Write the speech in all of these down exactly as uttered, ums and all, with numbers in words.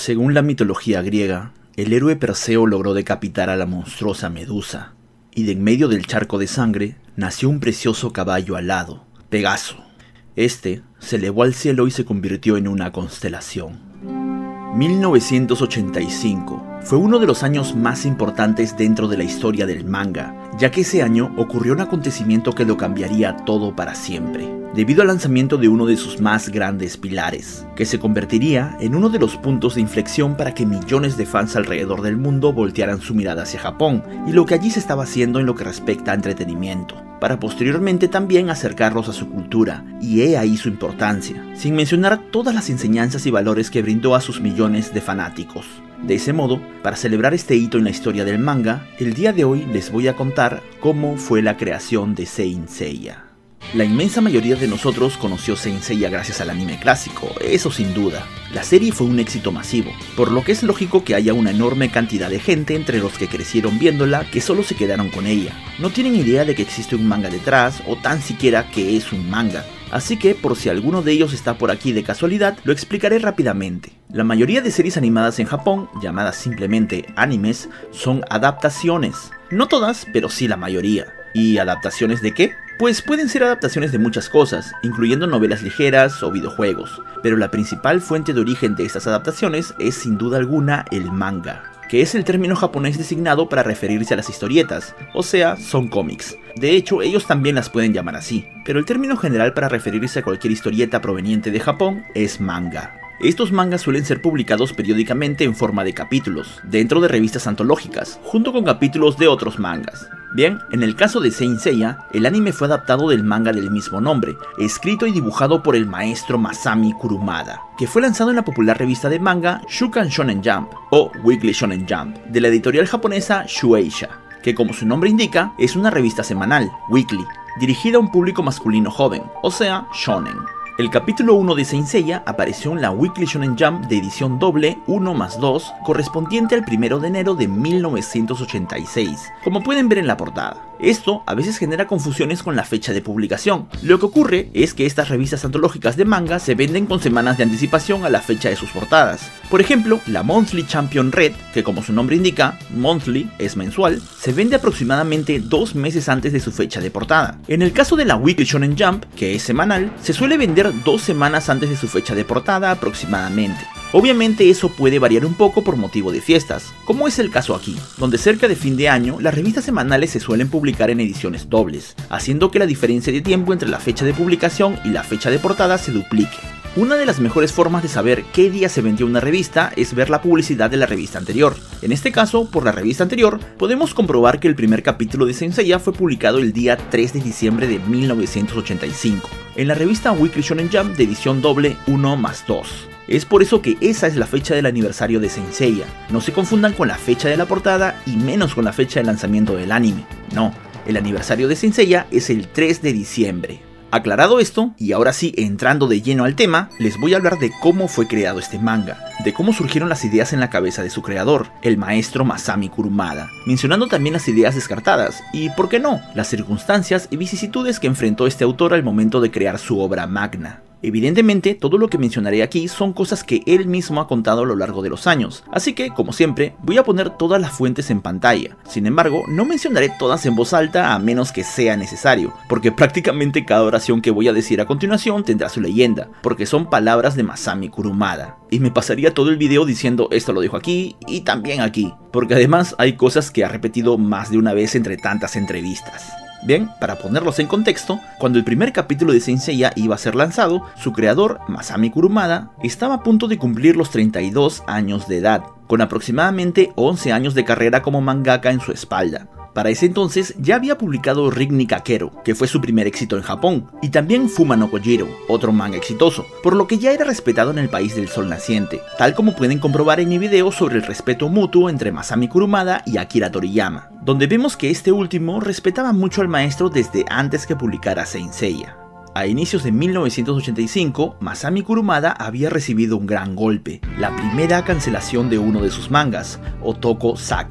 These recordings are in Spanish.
Según la mitología griega, el héroe Perseo logró decapitar a la monstruosa Medusa, y de en medio del charco de sangre nació un precioso caballo alado, Pegaso. Este se elevó al cielo y se convirtió en una constelación. mil novecientos ochenta y cinco fue uno de los años más importantes dentro de la historia del manga, ya que ese año ocurrió un acontecimiento que lo cambiaría todo para siempre, debido al lanzamiento de uno de sus más grandes pilares, que se convertiría en uno de los puntos de inflexión para que millones de fans alrededor del mundo voltearan su mirada hacia Japón y lo que allí se estaba haciendo en lo que respecta a entretenimiento, para posteriormente también acercarlos a su cultura, y he ahí su importancia, sin mencionar todas las enseñanzas y valores que brindó a sus millones de fanáticos. De ese modo, para celebrar este hito en la historia del manga, el día de hoy les voy a contar cómo fue la creación de Saint Seiya. La inmensa mayoría de nosotros conoció Saint Seiya gracias al anime clásico, eso sin duda. La serie fue un éxito masivo, por lo que es lógico que haya una enorme cantidad de gente entre los que crecieron viéndola que solo se quedaron con ella. No tienen idea de que existe un manga detrás o tan siquiera que es un manga. Así que, por si alguno de ellos está por aquí de casualidad, lo explicaré rápidamente. La mayoría de series animadas en Japón, llamadas simplemente animes, son adaptaciones. No todas, pero sí la mayoría. ¿Y adaptaciones de qué? Pues pueden ser adaptaciones de muchas cosas, incluyendo novelas ligeras o videojuegos, pero la principal fuente de origen de estas adaptaciones es sin duda alguna el manga, que es el término japonés designado para referirse a las historietas, o sea, son cómics. De hecho, ellos también las pueden llamar así, pero el término general para referirse a cualquier historieta proveniente de Japón es manga. Estos mangas suelen ser publicados periódicamente en forma de capítulos, dentro de revistas antológicas, junto con capítulos de otros mangas. Bien, en el caso de Saint Seiya, el anime fue adaptado del manga del mismo nombre, escrito y dibujado por el maestro Masami Kurumada, que fue lanzado en la popular revista de manga Shukan Shonen Jump, o Weekly Shonen Jump, de la editorial japonesa Shueisha, que como su nombre indica, es una revista semanal, weekly, dirigida a un público masculino joven, o sea, shonen. El capítulo uno de Saint Seiya apareció en la Weekly Shonen Jump de edición doble uno más dos, correspondiente al primero de enero de mil novecientos ochenta y seis, como pueden ver en la portada. Esto a veces genera confusiones con la fecha de publicación. Lo que ocurre es que estas revistas antológicas de manga se venden con semanas de anticipación a la fecha de sus portadas. Por ejemplo, la Monthly Champion Red, que como su nombre indica, monthly es mensual, se vende aproximadamente dos meses antes de su fecha de portada. En el caso de la Weekly Shonen Jump, que es semanal, se suele vender dos semanas antes de su fecha de portada aproximadamente. Obviamente eso puede variar un poco por motivo de fiestas, como es el caso aquí, donde cerca de fin de año las revistas semanales se suelen publicar en ediciones dobles, haciendo que la diferencia de tiempo entre la fecha de publicación y la fecha de portada se duplique. Una de las mejores formas de saber qué día se vendió una revista es ver la publicidad de la revista anterior. En este caso, por la revista anterior, podemos comprobar que el primer capítulo de Saint Seiya fue publicado el día tres de diciembre de mil novecientos ochenta y cinco, en la revista Weekly Shonen Jump de edición doble uno más dos. Es por eso que esa es la fecha del aniversario de Saint Seiya. No se confundan con la fecha de la portada y menos con la fecha de lanzamiento del anime. No, el aniversario de Saint Seiya es el tres de diciembre. Aclarado esto, y ahora sí entrando de lleno al tema, les voy a hablar de cómo fue creado este manga, de cómo surgieron las ideas en la cabeza de su creador, el maestro Masami Kurumada, mencionando también las ideas descartadas, y por qué no, las circunstancias y vicisitudes que enfrentó este autor al momento de crear su obra magna. Evidentemente, todo lo que mencionaré aquí son cosas que él mismo ha contado a lo largo de los años, así que, como siempre, voy a poner todas las fuentes en pantalla. Sin embargo, no mencionaré todas en voz alta a menos que sea necesario, porque prácticamente cada oración que voy a decir a continuación tendrá su leyenda, porque son palabras de Masami Kurumada. Y me pasaría todo el video diciendo esto lo dijo aquí y también aquí, porque además hay cosas que ha repetido más de una vez entre tantas entrevistas. Bien, para ponerlos en contexto, cuando el primer capítulo de Saint Seiya iba a ser lanzado, su creador, Masami Kurumada, estaba a punto de cumplir los treinta y dos años de edad, con aproximadamente once años de carrera como mangaka en su espalda. Para ese entonces ya había publicado Rig ni Kakero, que fue su primer éxito en Japón, y también Fuma no Kojiro, otro manga exitoso, por lo que ya era respetado en el país del sol naciente, tal como pueden comprobar en mi video sobre el respeto mutuo entre Masami Kurumada y Akira Toriyama, donde vemos que este último respetaba mucho al maestro desde antes que publicara Saint Seiya. A inicios de mil novecientos ochenta y cinco, Masami Kurumada había recibido un gran golpe, la primera cancelación de uno de sus mangas, Otoko Saka.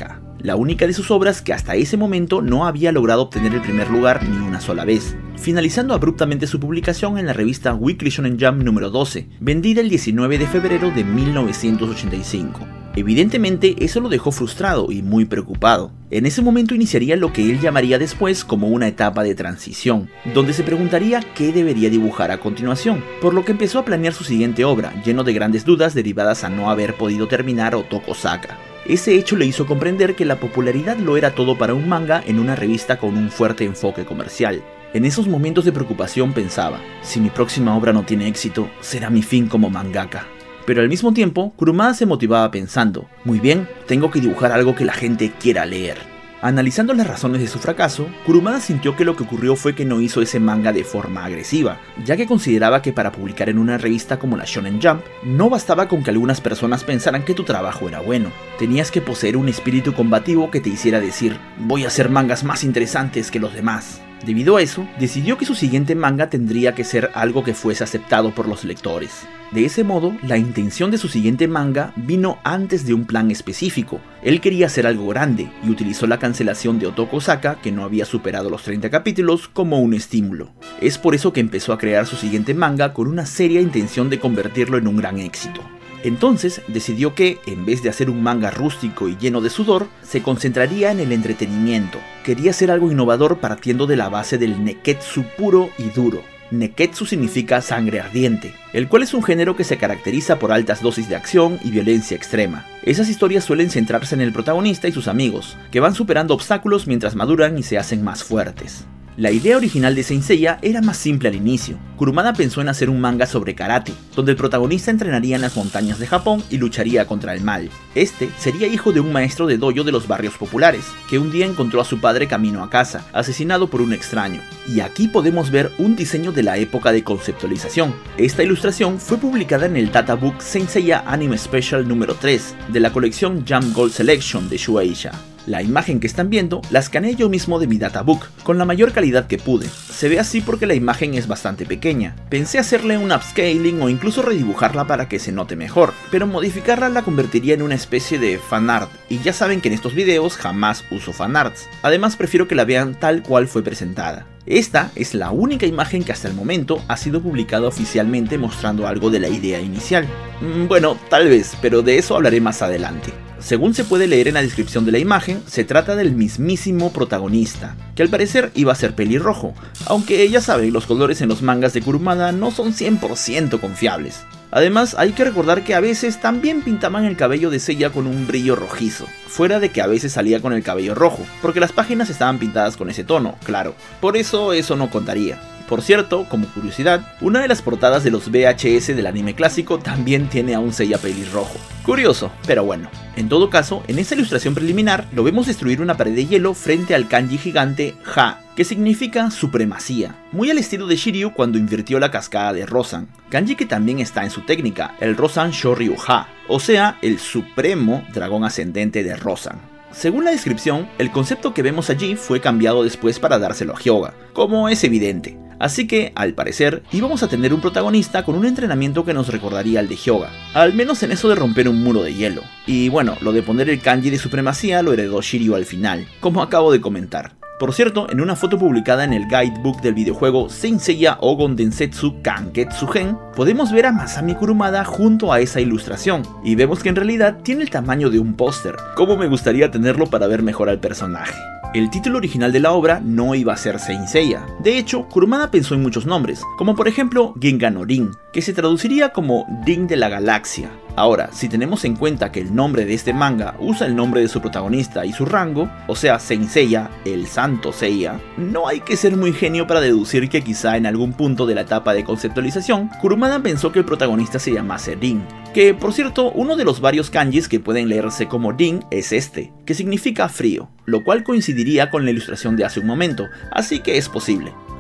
la única de sus obras que hasta ese momento no había logrado obtener el primer lugar ni una sola vez, finalizando abruptamente su publicación en la revista Weekly Shonen Jump número doce, vendida el diecinueve de febrero de mil novecientos ochenta y cinco. Evidentemente eso lo dejó frustrado y muy preocupado. En ese momento iniciaría lo que él llamaría después como una etapa de transición, donde se preguntaría qué debería dibujar a continuación, por lo que empezó a planear su siguiente obra, lleno de grandes dudas derivadas a no haber podido terminar Otoko Saka. Ese hecho le hizo comprender que la popularidad lo era todo para un manga en una revista con un fuerte enfoque comercial. En esos momentos de preocupación pensaba, si mi próxima obra no tiene éxito, será mi fin como mangaka. Pero al mismo tiempo, Kurumada se motivaba pensando, muy bien, tengo que dibujar algo que la gente quiera leer. Analizando las razones de su fracaso, Kurumada sintió que lo que ocurrió fue que no hizo ese manga de forma agresiva, ya que consideraba que para publicar en una revista como la Shonen Jump, no bastaba con que algunas personas pensaran que tu trabajo era bueno. Tenías que poseer un espíritu combativo que te hiciera decir, voy a hacer mangas más interesantes que los demás. Debido a eso, decidió que su siguiente manga tendría que ser algo que fuese aceptado por los lectores. De ese modo, la intención de su siguiente manga vino antes de un plan específico. Él quería hacer algo grande y utilizó la cancelación de Otoko Saka, que no había superado los treinta capítulos, como un estímulo. Es por eso que empezó a crear su siguiente manga con una seria intención de convertirlo en un gran éxito. Entonces decidió que, en vez de hacer un manga rústico y lleno de sudor, se concentraría en el entretenimiento. Quería hacer algo innovador partiendo de la base del neketsu puro y duro. Neketsu significa sangre ardiente, el cual es un género que se caracteriza por altas dosis de acción y violencia extrema. Esas historias suelen centrarse en el protagonista y sus amigos, que van superando obstáculos mientras maduran y se hacen más fuertes. La idea original de Saint Seiya era más simple al inicio. Kurumada pensó en hacer un manga sobre karate, donde el protagonista entrenaría en las montañas de Japón y lucharía contra el mal. Este sería hijo de un maestro de dojo de los barrios populares, que un día encontró a su padre camino a casa, asesinado por un extraño. Y aquí podemos ver un diseño de la época de conceptualización. Esta ilustración fue publicada en el databook Saint Seiya Anime Special número tres, de la colección Jump Gold Selection de Shueisha. La imagen que están viendo la escaneé yo mismo de mi databook, con la mayor calidad que pude. Se ve así porque la imagen es bastante pequeña. Pensé hacerle un upscaling o incluso redibujarla para que se note mejor, pero modificarla la convertiría en una especie de fanart, y ya saben que en estos videos jamás uso fanarts. Además prefiero que la vean tal cual fue presentada. Esta es la única imagen que hasta el momento ha sido publicada oficialmente mostrando algo de la idea inicial. Bueno, tal vez, pero de eso hablaré más adelante. Según se puede leer en la descripción de la imagen, se trata del mismísimo protagonista, que al parecer iba a ser pelirrojo, aunque ya saben, los colores en los mangas de Kurumada no son cien por ciento confiables. Además, hay que recordar que a veces también pintaban el cabello de Seiya con un brillo rojizo, fuera de que a veces salía con el cabello rojo, porque las páginas estaban pintadas con ese tono, claro, por eso eso no contaría. Por cierto, como curiosidad, una de las portadas de los V H S del anime clásico también tiene a un Seiya pelirrojo. Curioso, pero bueno. En todo caso, en esta ilustración preliminar lo vemos destruir una pared de hielo frente al kanji gigante Ha, que significa supremacía, muy al estilo de Shiryu cuando invirtió la cascada de Rosan, kanji que también está en su técnica, el Rosan Shoryu Ha, o sea, el supremo dragón ascendente de Rosan. Según la descripción, el concepto que vemos allí fue cambiado después para dárselo a Hyuga, como es evidente. Así que, al parecer, íbamos a tener un protagonista con un entrenamiento que nos recordaría al de Hyuga, al menos en eso de romper un muro de hielo. Y bueno, lo de poner el kanji de supremacía lo heredó Shiryu al final, como acabo de comentar. Por cierto, en una foto publicada en el guidebook del videojuego Saint Seiya Ogon Densetsu Kanketsu Gen, podemos ver a Masami Kurumada junto a esa ilustración, y vemos que en realidad tiene el tamaño de un póster, como me gustaría tenerlo para ver mejor al personaje. El título original de la obra no iba a ser Saint Seiya. De hecho, Kurumada pensó en muchos nombres, como por ejemplo Gengan no Rin, que se traduciría como Rin de la Galaxia. Ahora, si tenemos en cuenta que el nombre de este manga usa el nombre de su protagonista y su rango, o sea Saint Seiya, el Santo Seiya, no hay que ser muy genio para deducir que quizá en algún punto de la etapa de conceptualización, Kurumada pensó que el protagonista se llamase Rin, que por cierto, uno de los varios kanjis que pueden leerse como Rin es este, que significa frío, lo cual coincidiría con la ilustración de hace un momento, así que es posible.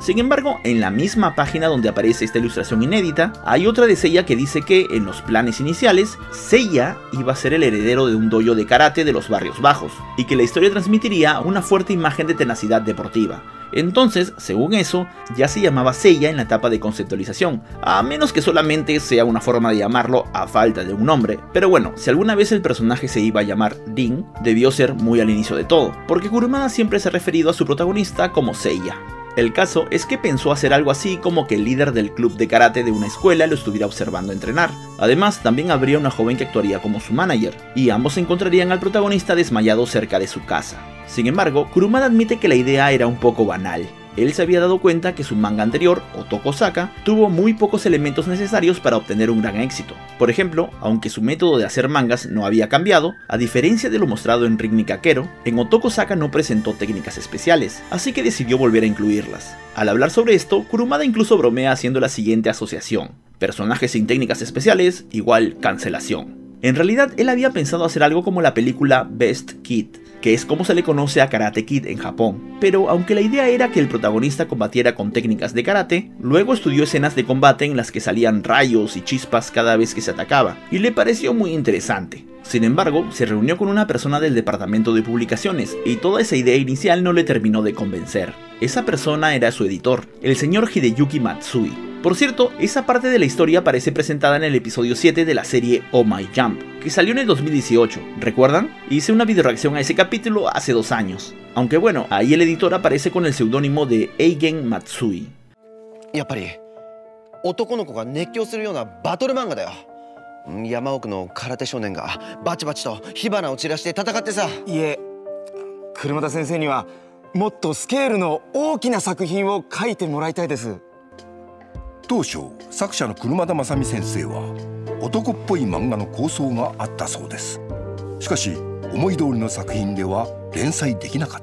Sin embargo, en la misma página donde aparece esta ilustración inédita, hay otra de Seiya que dice que, en los planes iniciales, Seiya iba a ser el heredero de un dojo de karate de los barrios bajos, y que la historia transmitiría una fuerte imagen de tenacidad deportiva. Entonces, según eso, ya se llamaba Seiya en la etapa de conceptualización, a menos que solamente sea una forma de llamarlo a falta de un nombre. Pero bueno, si alguna vez el personaje se iba a llamar Rin, debió ser muy al inicio de todo, porque Kurumada siempre se ha referido a su protagonista como Seiya. El caso es que pensó hacer algo así como que el líder del club de karate de una escuela lo estuviera observando entrenar. Además, también habría una joven que actuaría como su manager, y ambos encontrarían al protagonista desmayado cerca de su casa. Sin embargo, Kurumada admite que la idea era un poco banal. Él se había dado cuenta que su manga anterior, Otoko Saka, tuvo muy pocos elementos necesarios para obtener un gran éxito. Por ejemplo, aunque su método de hacer mangas no había cambiado, a diferencia de lo mostrado en Rin Nikakero, en Otoko Saka no presentó técnicas especiales, así que decidió volver a incluirlas. Al hablar sobre esto, Kurumada incluso bromea haciendo la siguiente asociación: personajes sin técnicas especiales igual cancelación. En realidad, él había pensado hacer algo como la película Best Kid, que es como se le conoce a Karate Kid en Japón, pero aunque la idea era que el protagonista combatiera con técnicas de karate, luego estudió escenas de combate en las que salían rayos y chispas cada vez que se atacaba, y le pareció muy interesante. Sin embargo, se reunió con una persona del departamento de publicaciones, y toda esa idea inicial no le terminó de convencer. Esa persona era su editor, el señor Hideyuki Matsui. Por cierto, esa parte de la historia aparece presentada en el episodio siete de la serie Oh My Jump, que salió en el dos mil dieciocho, ¿recuerdan? Hice una videoreacción a ese capítulo hace dos años. Aunque bueno, ahí el editor aparece con el seudónimo de Eigen Matsui. やっぱり男の子が熱狂するようなバトル漫画だよ。山奥の空手少年がバチバチと火花を散らして戦ってさ。いえ、車田先生にはもっとスケールの大きな作品を書いてもらいたいです。 当初作者の車田正美先生は男っぽい漫画の構想があったそうです。しかし思い通りの作品では連載できなかった。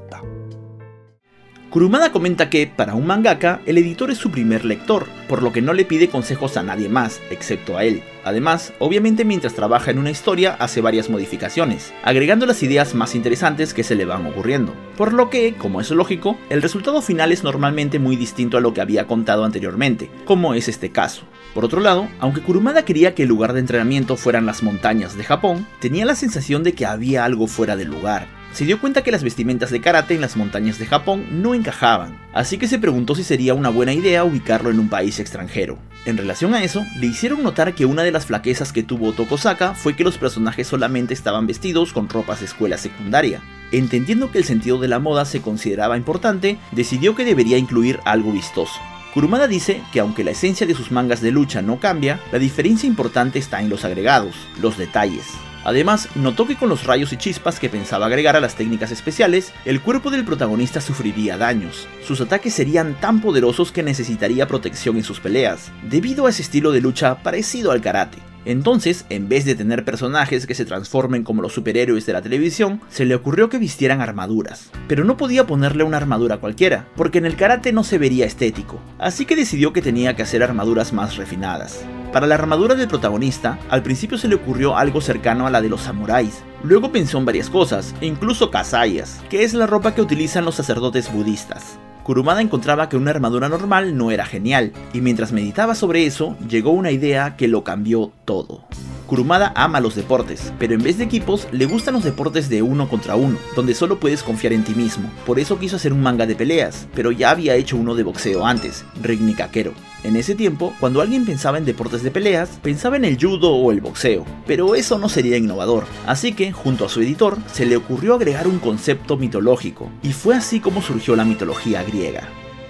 Kurumada comenta que, para un mangaka, el editor es su primer lector, por lo que no le pide consejos a nadie más, excepto a él. Además, obviamente mientras trabaja en una historia hace varias modificaciones, agregando las ideas más interesantes que se le van ocurriendo. Por lo que, como es lógico, el resultado final es normalmente muy distinto a lo que había contado anteriormente, como es este caso. Por otro lado, aunque Kurumada quería que el lugar de entrenamiento fueran las montañas de Japón, tenía la sensación de que había algo fuera del lugar. Se dio cuenta que las vestimentas de karate en las montañas de Japón no encajaban, así que se preguntó si sería una buena idea ubicarlo en un país extranjero. En relación a eso, le hicieron notar que una de las flaquezas que tuvo Otoko Saka fue que los personajes solamente estaban vestidos con ropas de escuela secundaria. Entendiendo que el sentido de la moda se consideraba importante, decidió que debería incluir algo vistoso. Kurumada dice que aunque la esencia de sus mangas de lucha no cambia, la diferencia importante está en los agregados, los detalles. Además, notó que con los rayos y chispas que pensaba agregar a las técnicas especiales, el cuerpo del protagonista sufriría daños. Sus ataques serían tan poderosos que necesitaría protección en sus peleas, debido a ese estilo de lucha parecido al karate. Entonces, en vez de tener personajes que se transformen como los superhéroes de la televisión, se le ocurrió que vistieran armaduras. Pero no podía ponerle una armadura cualquiera, porque en el karate no se vería estético, así que decidió que tenía que hacer armaduras más refinadas. Para la armadura del protagonista, al principio se le ocurrió algo cercano a la de los samuráis. Luego pensó en varias cosas, e incluso kazayas, que es la ropa que utilizan los sacerdotes budistas. Kurumada encontraba que una armadura normal no era genial, y mientras meditaba sobre eso, llegó una idea que lo cambió todo. Kurumada ama los deportes, pero en vez de equipos, le gustan los deportes de uno contra uno, donde solo puedes confiar en ti mismo. Por eso quiso hacer un manga de peleas, pero ya había hecho uno de boxeo antes, Rin Nikakero. En ese tiempo, cuando alguien pensaba en deportes de peleas, pensaba en el judo o el boxeo, pero eso no sería innovador, así que, junto a su editor, se le ocurrió agregar un concepto mitológico, y fue así como surgió la mitología griega.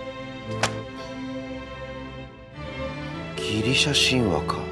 Girisha Shinwa ka.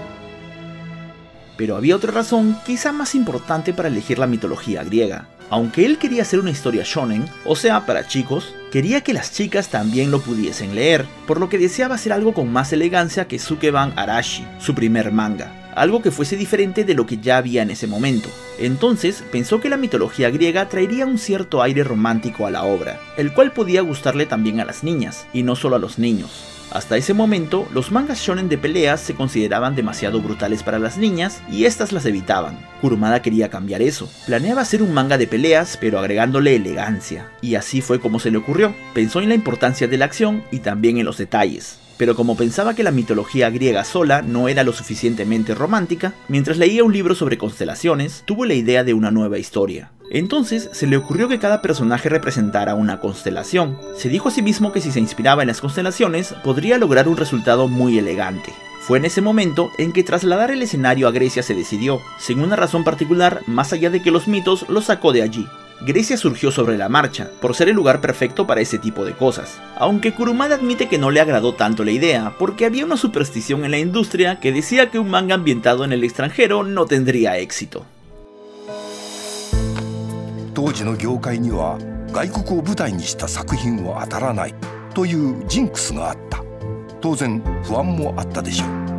Pero había otra razón, quizá más importante para elegir la mitología griega. Aunque él quería hacer una historia shonen, o sea, para chicos, quería que las chicas también lo pudiesen leer, por lo que deseaba hacer algo con más elegancia que Sukeban Arashi, su primer manga, algo que fuese diferente de lo que ya había en ese momento. Entonces, pensó que la mitología griega traería un cierto aire romántico a la obra, el cual podía gustarle también a las niñas, y no solo a los niños. Hasta ese momento, los mangas shonen de peleas se consideraban demasiado brutales para las niñas y estas las evitaban. Kurumada quería cambiar eso. Planeaba hacer un manga de peleas, pero agregándole elegancia. Y así fue como se le ocurrió. Pensó en la importancia de la acción y también en los detalles. Pero como pensaba que la mitología griega sola no era lo suficientemente romántica, mientras leía un libro sobre constelaciones, tuvo la idea de una nueva historia. Entonces se le ocurrió que cada personaje representara una constelación. Se dijo a sí mismo que si se inspiraba en las constelaciones, podría lograr un resultado muy elegante. Fue en ese momento en que trasladar el escenario a Grecia se decidió, sin una razón particular más allá de que los mitos lo sacó de allí. Grecia surgió sobre la marcha, por ser el lugar perfecto para ese tipo de cosas, aunque Kurumada admite que no le agradó tanto la idea, porque había una superstición en la industria que decía que un manga ambientado en el extranjero no tendría éxito. 当時の業界には外国を舞台にした作品は当たらないというジンクスがあった。当然不安もあったでしょう。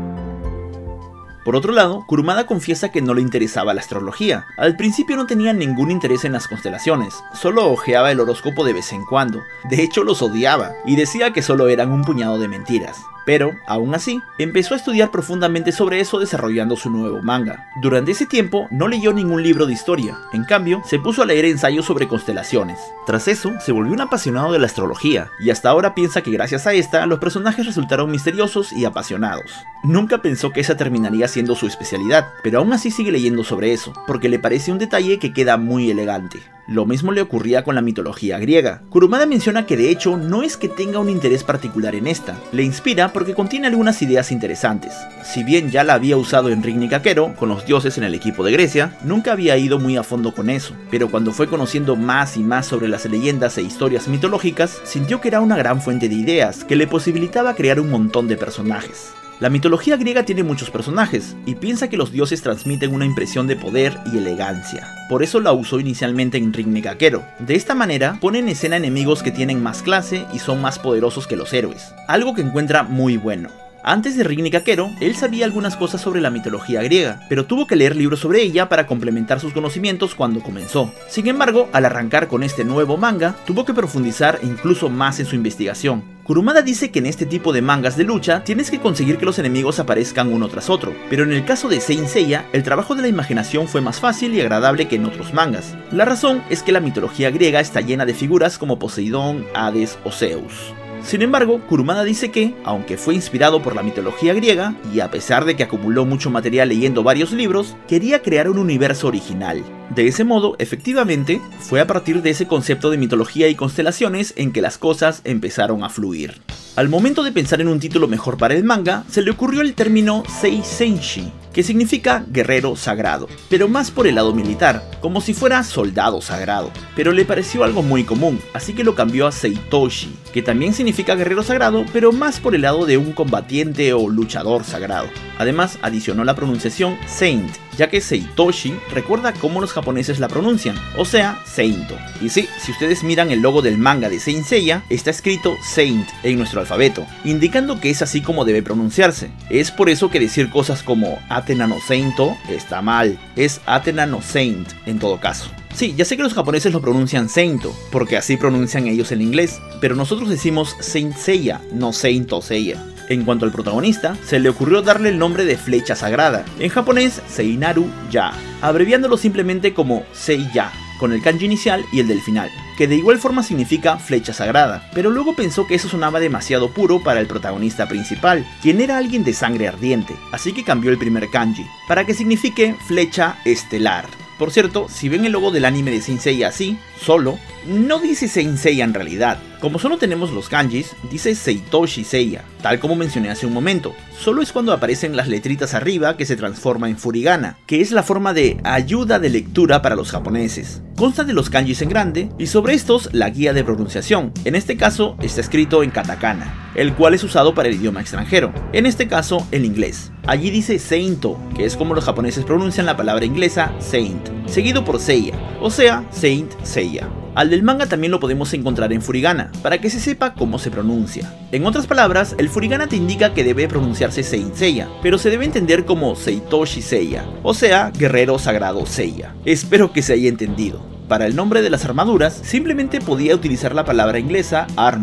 Por otro lado, Kurumada confiesa que no le interesaba la astrología. Al principio no tenía ningún interés en las constelaciones, solo hojeaba el horóscopo de vez en cuando. De hecho los odiaba, y decía que solo eran un puñado de mentiras. Pero, aún así, empezó a estudiar profundamente sobre eso desarrollando su nuevo manga. Durante ese tiempo no leyó ningún libro de historia, en cambio, se puso a leer ensayos sobre constelaciones. Tras eso, se volvió un apasionado de la astrología, y hasta ahora piensa que gracias a esta, los personajes resultaron misteriosos y apasionados. Nunca pensó que esa terminaría siendo su especialidad, pero aún así sigue leyendo sobre eso, porque le parece un detalle que queda muy elegante. Lo mismo le ocurría con la mitología griega. Kurumada menciona que de hecho no es que tenga un interés particular en esta, le inspira porque contiene algunas ideas interesantes. Si bien ya la había usado en Rin Nikakero, con los dioses en el equipo de Grecia, nunca había ido muy a fondo con eso, pero cuando fue conociendo más y más sobre las leyendas e historias mitológicas, sintió que era una gran fuente de ideas que le posibilitaba crear un montón de personajes. La mitología griega tiene muchos personajes, y piensa que los dioses transmiten una impresión de poder y elegancia. Por eso la usó inicialmente en Rin Nikakero. De esta manera, pone en escena enemigos que tienen más clase y son más poderosos que los héroes, algo que encuentra muy bueno. Antes de Rin Nikakero, él sabía algunas cosas sobre la mitología griega, pero tuvo que leer libros sobre ella para complementar sus conocimientos cuando comenzó. Sin embargo, al arrancar con este nuevo manga, tuvo que profundizar incluso más en su investigación. Kurumada dice que en este tipo de mangas de lucha tienes que conseguir que los enemigos aparezcan uno tras otro, pero en el caso de Saint Seiya, el trabajo de la imaginación fue más fácil y agradable que en otros mangas. La razón es que la mitología griega está llena de figuras como Poseidón, Hades o Zeus. Sin embargo, Kurumada dice que, aunque fue inspirado por la mitología griega, y a pesar de que acumuló mucho material leyendo varios libros, quería crear un universo original. De ese modo, efectivamente, fue a partir de ese concepto de mitología y constelaciones en que las cosas empezaron a fluir. Al momento de pensar en un título mejor para el manga, se le ocurrió el término Seisenshi, que significa guerrero sagrado, pero más por el lado militar, como si fuera soldado sagrado, pero le pareció algo muy común, así que lo cambió a Seitoshi, que también significa guerrero sagrado, pero más por el lado de un combatiente o luchador sagrado. Además, adicionó la pronunciación Saint, ya que Seitoshi recuerda cómo los japoneses la pronuncian, o sea, Seinto. Y sí, si ustedes miran el logo del manga de Saint Seiya, está escrito Saint en nuestro alfabeto, indicando que es así como debe pronunciarse. Es por eso que decir cosas como Athena no Seinto está mal, es Athena no Saint en todo caso. Sí, ya sé que los japoneses lo pronuncian Seinto, porque así pronuncian ellos el inglés, pero nosotros decimos Saint Seiya, no Seinto Seiya. En cuanto al protagonista, se le ocurrió darle el nombre de Flecha Sagrada, en japonés Seinaru Ya, abreviándolo simplemente como Seiya, con el kanji inicial y el del final, que de igual forma significa flecha sagrada, pero luego pensó que eso sonaba demasiado puro para el protagonista principal, quien era alguien de sangre ardiente, así que cambió el primer kanji, para que signifique flecha estelar. Por cierto, si ven el logo del anime de Saint Seiya así, solo, no dice Saint Seiya en realidad. Como solo tenemos los kanjis, dice Seitoshi Seiya, tal como mencioné hace un momento. Solo es cuando aparecen las letritas arriba que se transforma en furigana, que es la forma de ayuda de lectura para los japoneses. Consta de los kanjis en grande y sobre estos la guía de pronunciación. En este caso está escrito en katakana, el cual es usado para el idioma extranjero, en este caso el inglés. Allí dice Seinto, que es como los japoneses pronuncian la palabra inglesa Saint, seguido por Seiya, o sea, Saint Seiya. Al del manga también lo podemos encontrar en furigana, para que se sepa cómo se pronuncia. En otras palabras, el furigana te indica que debe pronunciarse Saint Seiya, pero se debe entender como Seitoshi Seiya, o sea, guerrero sagrado Seiya. Espero que se haya entendido. Para el nombre de las armaduras, simplemente podía utilizar la palabra inglesa armor,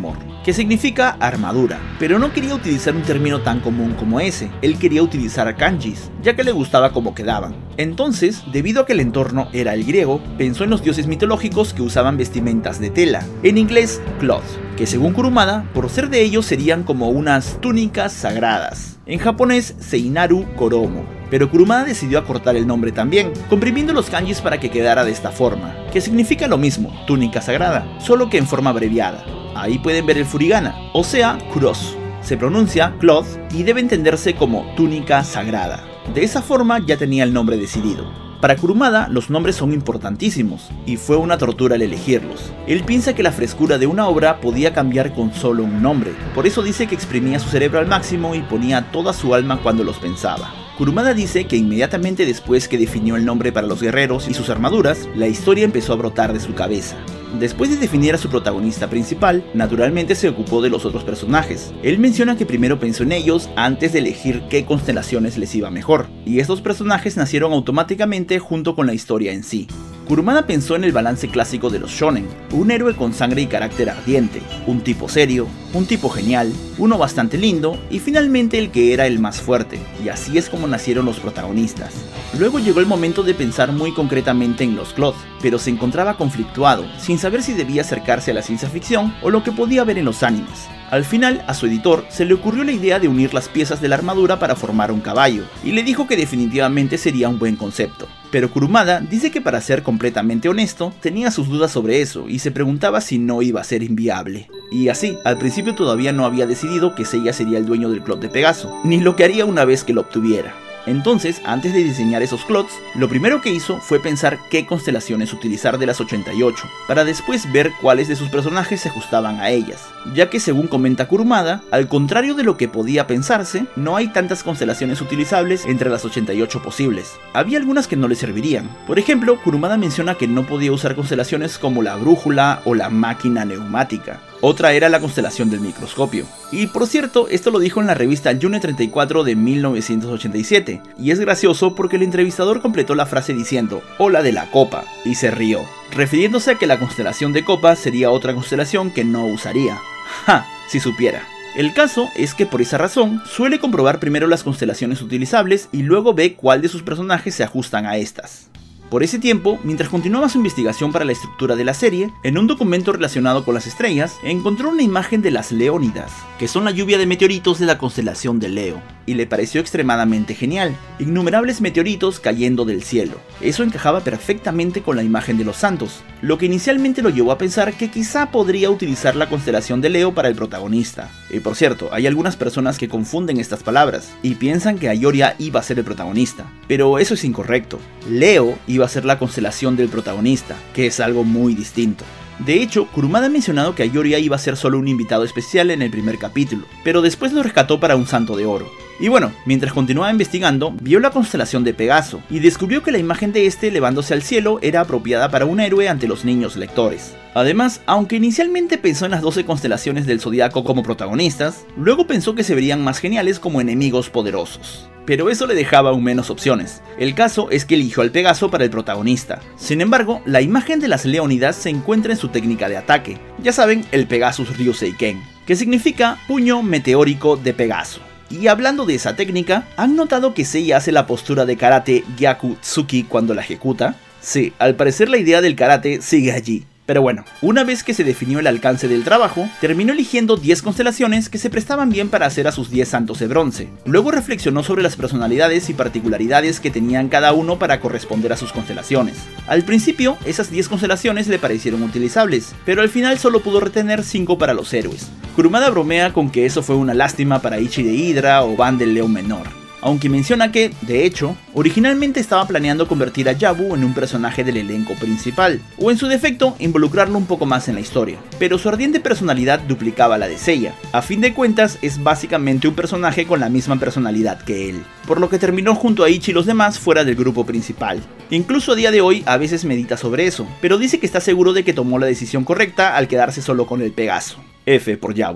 que significa armadura, pero no quería utilizar un término tan común como ese. Él quería utilizar kanjis, ya que le gustaba cómo quedaban. Entonces, debido a que el entorno era el griego, pensó en los dioses mitológicos que usaban vestimentas de tela, en inglés cloth, que según Kurumada, por ser de ellos serían como unas túnicas sagradas, en japonés Seinaru Koromo. Pero Kurumada decidió acortar el nombre también, comprimiendo los kanjis para que quedara de esta forma, que significa lo mismo, túnica sagrada, solo que en forma abreviada. Ahí pueden ver el furigana, o sea, kurosu. Se pronuncia cloth y debe entenderse como túnica sagrada. De esa forma ya tenía el nombre decidido. Para Kurumada, los nombres son importantísimos, y fue una tortura el elegirlos. Él piensa que la frescura de una obra podía cambiar con solo un nombre, por eso dice que exprimía su cerebro al máximo y ponía toda su alma cuando los pensaba. Kurumada dice que inmediatamente después que definió el nombre para los guerreros y sus armaduras, la historia empezó a brotar de su cabeza. Después de definir a su protagonista principal, naturalmente se ocupó de los otros personajes. Él menciona que primero pensó en ellos antes de elegir qué constelaciones les iba mejor, y estos personajes nacieron automáticamente junto con la historia en sí. Kurumada pensó en el balance clásico de los shonen, un héroe con sangre y carácter ardiente, un tipo serio, un tipo genial, uno bastante lindo y finalmente el que era el más fuerte, y así es como nacieron los protagonistas. Luego llegó el momento de pensar muy concretamente en los cloth, pero se encontraba conflictuado, sin saber si debía acercarse a la ciencia ficción o lo que podía ver en los animes. Al final, a su editor se le ocurrió la idea de unir las piezas de la armadura para formar un caballo, y le dijo que definitivamente sería un buen concepto. Pero Kurumada dice que, para ser completamente honesto, tenía sus dudas sobre eso y se preguntaba si no iba a ser inviable. Y así, al principio todavía no había decidido que Seiya sería el dueño del cloth de Pegaso, ni lo que haría una vez que lo obtuviera. Entonces, antes de diseñar esos cloths, lo primero que hizo fue pensar qué constelaciones utilizar de las ochenta y ocho, para después ver cuáles de sus personajes se ajustaban a ellas, ya que según comenta Kurumada, al contrario de lo que podía pensarse, no hay tantas constelaciones utilizables entre las ochenta y ocho posibles. Había algunas que no le servirían. Por ejemplo, Kurumada menciona que no podía usar constelaciones como la brújula o la máquina neumática. Otra era la constelación del microscopio. Y por cierto, esto lo dijo en la revista June treinta y cuatro de mil novecientos ochenta y siete, y es gracioso porque el entrevistador completó la frase diciendo "o la de la copa", y se rió, refiriéndose a que la constelación de copa sería otra constelación que no usaría. ¡Ja! Si supiera. El caso es que por esa razón suele comprobar primero las constelaciones utilizables y luego ve cuál de sus personajes se ajustan a estas. Por ese tiempo, mientras continuaba su investigación para la estructura de la serie, en un documento relacionado con las estrellas, encontró una imagen de las Leónidas, que son la lluvia de meteoritos de la constelación de Leo, y le pareció extremadamente genial, innumerables meteoritos cayendo del cielo. Eso encajaba perfectamente con la imagen de los santos, lo que inicialmente lo llevó a pensar que quizá podría utilizar la constelación de Leo para el protagonista. Y por cierto, hay algunas personas que confunden estas palabras, y piensan que Ayoria iba a ser el protagonista, pero eso es incorrecto. Leo iba a ser la constelación del protagonista, que es algo muy distinto. De hecho, Kurumada ha mencionado que Ayoria iba a ser solo un invitado especial en el primer capítulo, pero después lo rescató para un santo de oro. Y bueno, mientras continuaba investigando, vio la constelación de Pegaso, y descubrió que la imagen de este elevándose al cielo era apropiada para un héroe ante los niños lectores. Además, aunque inicialmente pensó en las doce constelaciones del zodiaco como protagonistas, luego pensó que se verían más geniales como enemigos poderosos. Pero eso le dejaba aún menos opciones. El caso es que eligió al Pegaso para el protagonista. Sin embargo, la imagen de las Leónidas se encuentra en su técnica de ataque. Ya saben, el Pegasus Ryuseiken, que significa puño meteórico de Pegaso. Y hablando de esa técnica, ¿han notado que Seiya hace la postura de karate Gyaku Tsuki cuando la ejecuta? Sí, al parecer la idea del karate sigue allí. Pero bueno, una vez que se definió el alcance del trabajo, terminó eligiendo diez constelaciones que se prestaban bien para hacer a sus diez santos de bronce. Luego reflexionó sobre las personalidades y particularidades que tenían cada uno para corresponder a sus constelaciones. Al principio, esas diez constelaciones le parecieron utilizables, pero al final solo pudo retener cinco para los héroes. Kurumada bromea con que eso fue una lástima para Ichi de Hidra o Ban del León Menor, aunque menciona que, de hecho, originalmente estaba planeando convertir a Yabu en un personaje del elenco principal, o en su defecto, involucrarlo un poco más en la historia, pero su ardiente personalidad duplicaba la de Seiya. A fin de cuentas, es básicamente un personaje con la misma personalidad que él, por lo que terminó junto a Ichi y los demás fuera del grupo principal. Incluso a día de hoy a veces medita sobre eso, pero dice que está seguro de que tomó la decisión correcta al quedarse solo con el Pegaso. F por Yabu.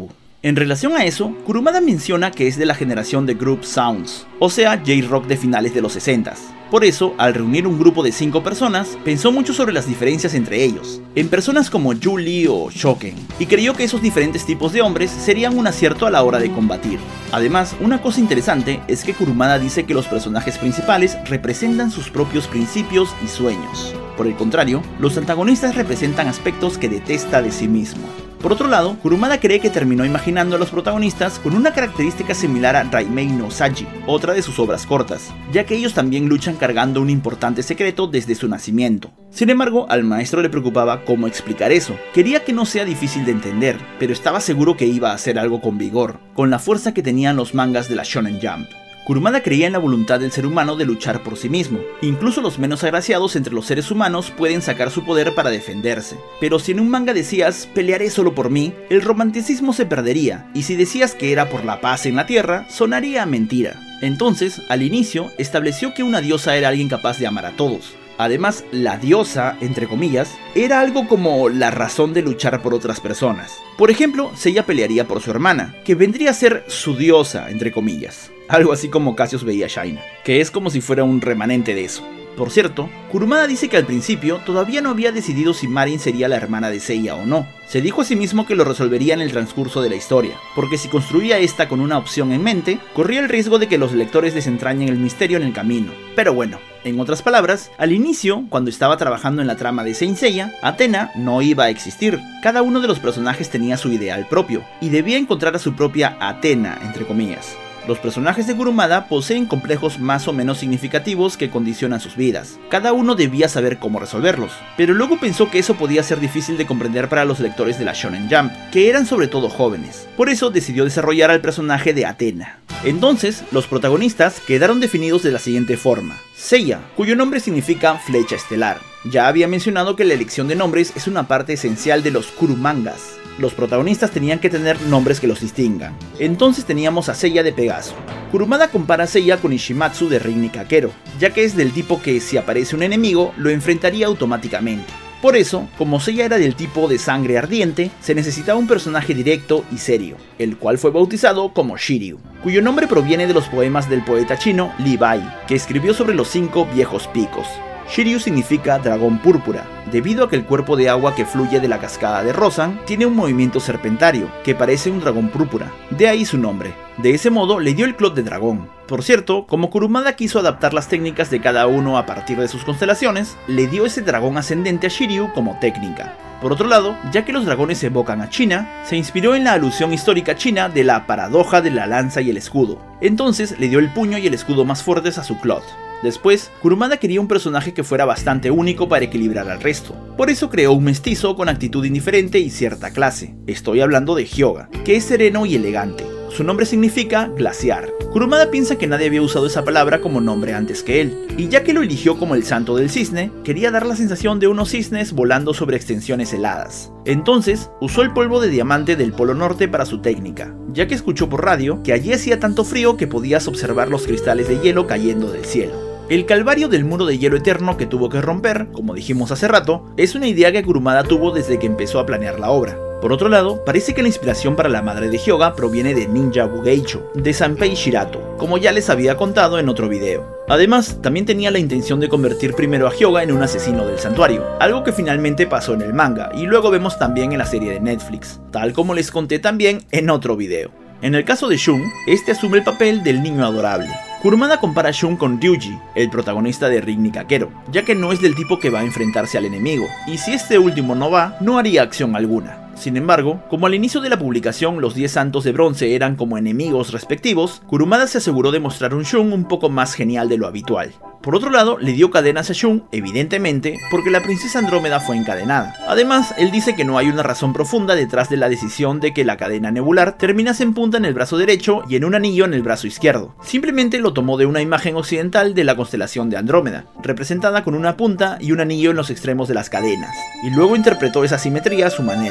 En relación a eso, Kurumada menciona que es de la generación de Group Sounds, o sea, J-Rock de finales de los sesentas. Por eso, al reunir un grupo de cinco personas, pensó mucho sobre las diferencias entre ellos, en personas como Julie o Shoken, y creyó que esos diferentes tipos de hombres serían un acierto a la hora de combatir. Además, una cosa interesante es que Kurumada dice que los personajes principales representan sus propios principios y sueños. Por el contrario, los antagonistas representan aspectos que detesta de sí mismo. Por otro lado, Kurumada cree que terminó imaginando a los protagonistas con una característica similar a Raimei no Saji, otra de sus obras cortas, ya que ellos también luchan cargando un importante secreto desde su nacimiento. Sin embargo, al maestro le preocupaba cómo explicar eso. Quería que no sea difícil de entender, pero estaba seguro que iba a hacer algo con vigor, con la fuerza que tenían los mangas de la Shonen Jump. Kurumada creía en la voluntad del ser humano de luchar por sí mismo. Incluso los menos agraciados entre los seres humanos pueden sacar su poder para defenderse. Pero si en un manga decías, pelearé solo por mí, el romanticismo se perdería, y si decías que era por la paz en la tierra, sonaría a mentira. Entonces, al inicio, estableció que una diosa era alguien capaz de amar a todos. Además, la diosa, entre comillas, era algo como la razón de luchar por otras personas. Por ejemplo, Seiya pelearía por su hermana, que vendría a ser su diosa, entre comillas. Algo así como Cassius veía a Shaina, que es como si fuera un remanente de eso. Por cierto, Kurumada dice que al principio todavía no había decidido si Marin sería la hermana de Seiya o no. Se dijo a sí mismo que lo resolvería en el transcurso de la historia, porque si construía esta con una opción en mente, corría el riesgo de que los lectores desentrañen el misterio en el camino. Pero bueno, en otras palabras, al inicio, cuando estaba trabajando en la trama de Saint Seiya, Athena no iba a existir. Cada uno de los personajes tenía su ideal propio, y debía encontrar a su propia Athena, entre comillas. Los personajes de Kurumada poseen complejos más o menos significativos que condicionan sus vidas. Cada uno debía saber cómo resolverlos, pero luego pensó que eso podía ser difícil de comprender para los lectores de la Shonen Jump, que eran sobre todo jóvenes. Por eso decidió desarrollar al personaje de Athena. Entonces, los protagonistas quedaron definidos de la siguiente forma. Seiya, cuyo nombre significa flecha estelar. Ya había mencionado que la elección de nombres es una parte esencial de los Kurumangas. Los protagonistas tenían que tener nombres que los distingan. Entonces teníamos a Seiya de Pegaso. Kurumada compara a Seiya con Ishimatsu de Rin Nikakero, ya que es del tipo que si aparece un enemigo, lo enfrentaría automáticamente. Por eso, como Seiya era del tipo de sangre ardiente, se necesitaba un personaje directo y serio, el cual fue bautizado como Shiryu, cuyo nombre proviene de los poemas del poeta chino Li Bai, que escribió sobre los cinco viejos picos. Shiryu significa dragón púrpura, debido a que el cuerpo de agua que fluye de la cascada de Rosan tiene un movimiento serpentario, que parece un dragón púrpura, de ahí su nombre. De ese modo le dio el clot de dragón. Por cierto, como Kurumada quiso adaptar las técnicas de cada uno a partir de sus constelaciones, le dio ese dragón ascendente a Shiryu como técnica. Por otro lado, ya que los dragones evocan a China, se inspiró en la alusión histórica china de la paradoja de la lanza y el escudo. Entonces le dio el puño y el escudo más fuertes a su clot. Después, Kurumada quería un personaje que fuera bastante único para equilibrar al resto. Por eso creó un mestizo con actitud indiferente y cierta clase. Estoy hablando de Hyoga, que es sereno y elegante. Su nombre significa glaciar. Kurumada piensa que nadie había usado esa palabra como nombre antes que él, y ya que lo eligió como el santo del cisne, quería dar la sensación de unos cisnes volando sobre extensiones heladas. Entonces, usó el polvo de diamante del Polo Norte para su técnica, ya que escuchó por radio que allí hacía tanto frío que podías observar los cristales de hielo cayendo del cielo. El calvario del muro de hielo eterno que tuvo que romper, como dijimos hace rato, es una idea que Kurumada tuvo desde que empezó a planear la obra. Por otro lado, parece que la inspiración para la madre de Hyoga proviene de Ninja Bugeicho, de Sanpei Shirato, como ya les había contado en otro video. Además, también tenía la intención de convertir primero a Hyoga en un asesino del santuario, algo que finalmente pasó en el manga, y luego vemos también en la serie de Netflix, tal como les conté también en otro video. En el caso de Shun, este asume el papel del niño adorable. Kurumada compara a Shun con Ryuji, el protagonista de Rin Nikakero, ya que no es del tipo que va a enfrentarse al enemigo, y si este último no va, no haría acción alguna. Sin embargo, como al inicio de la publicación los diez santos de bronce eran como enemigos respectivos, Kurumada se aseguró de mostrar un Shun un poco más genial de lo habitual. Por otro lado, le dio cadenas a Shun, evidentemente, porque la princesa Andrómeda fue encadenada. Además, él dice que no hay una razón profunda detrás de la decisión de que la cadena nebular terminase en punta en el brazo derecho y en un anillo en el brazo izquierdo. Simplemente lo tomó de una imagen occidental de la constelación de Andrómeda, representada con una punta y un anillo en los extremos de las cadenas, y luego interpretó esa simetría a su manera.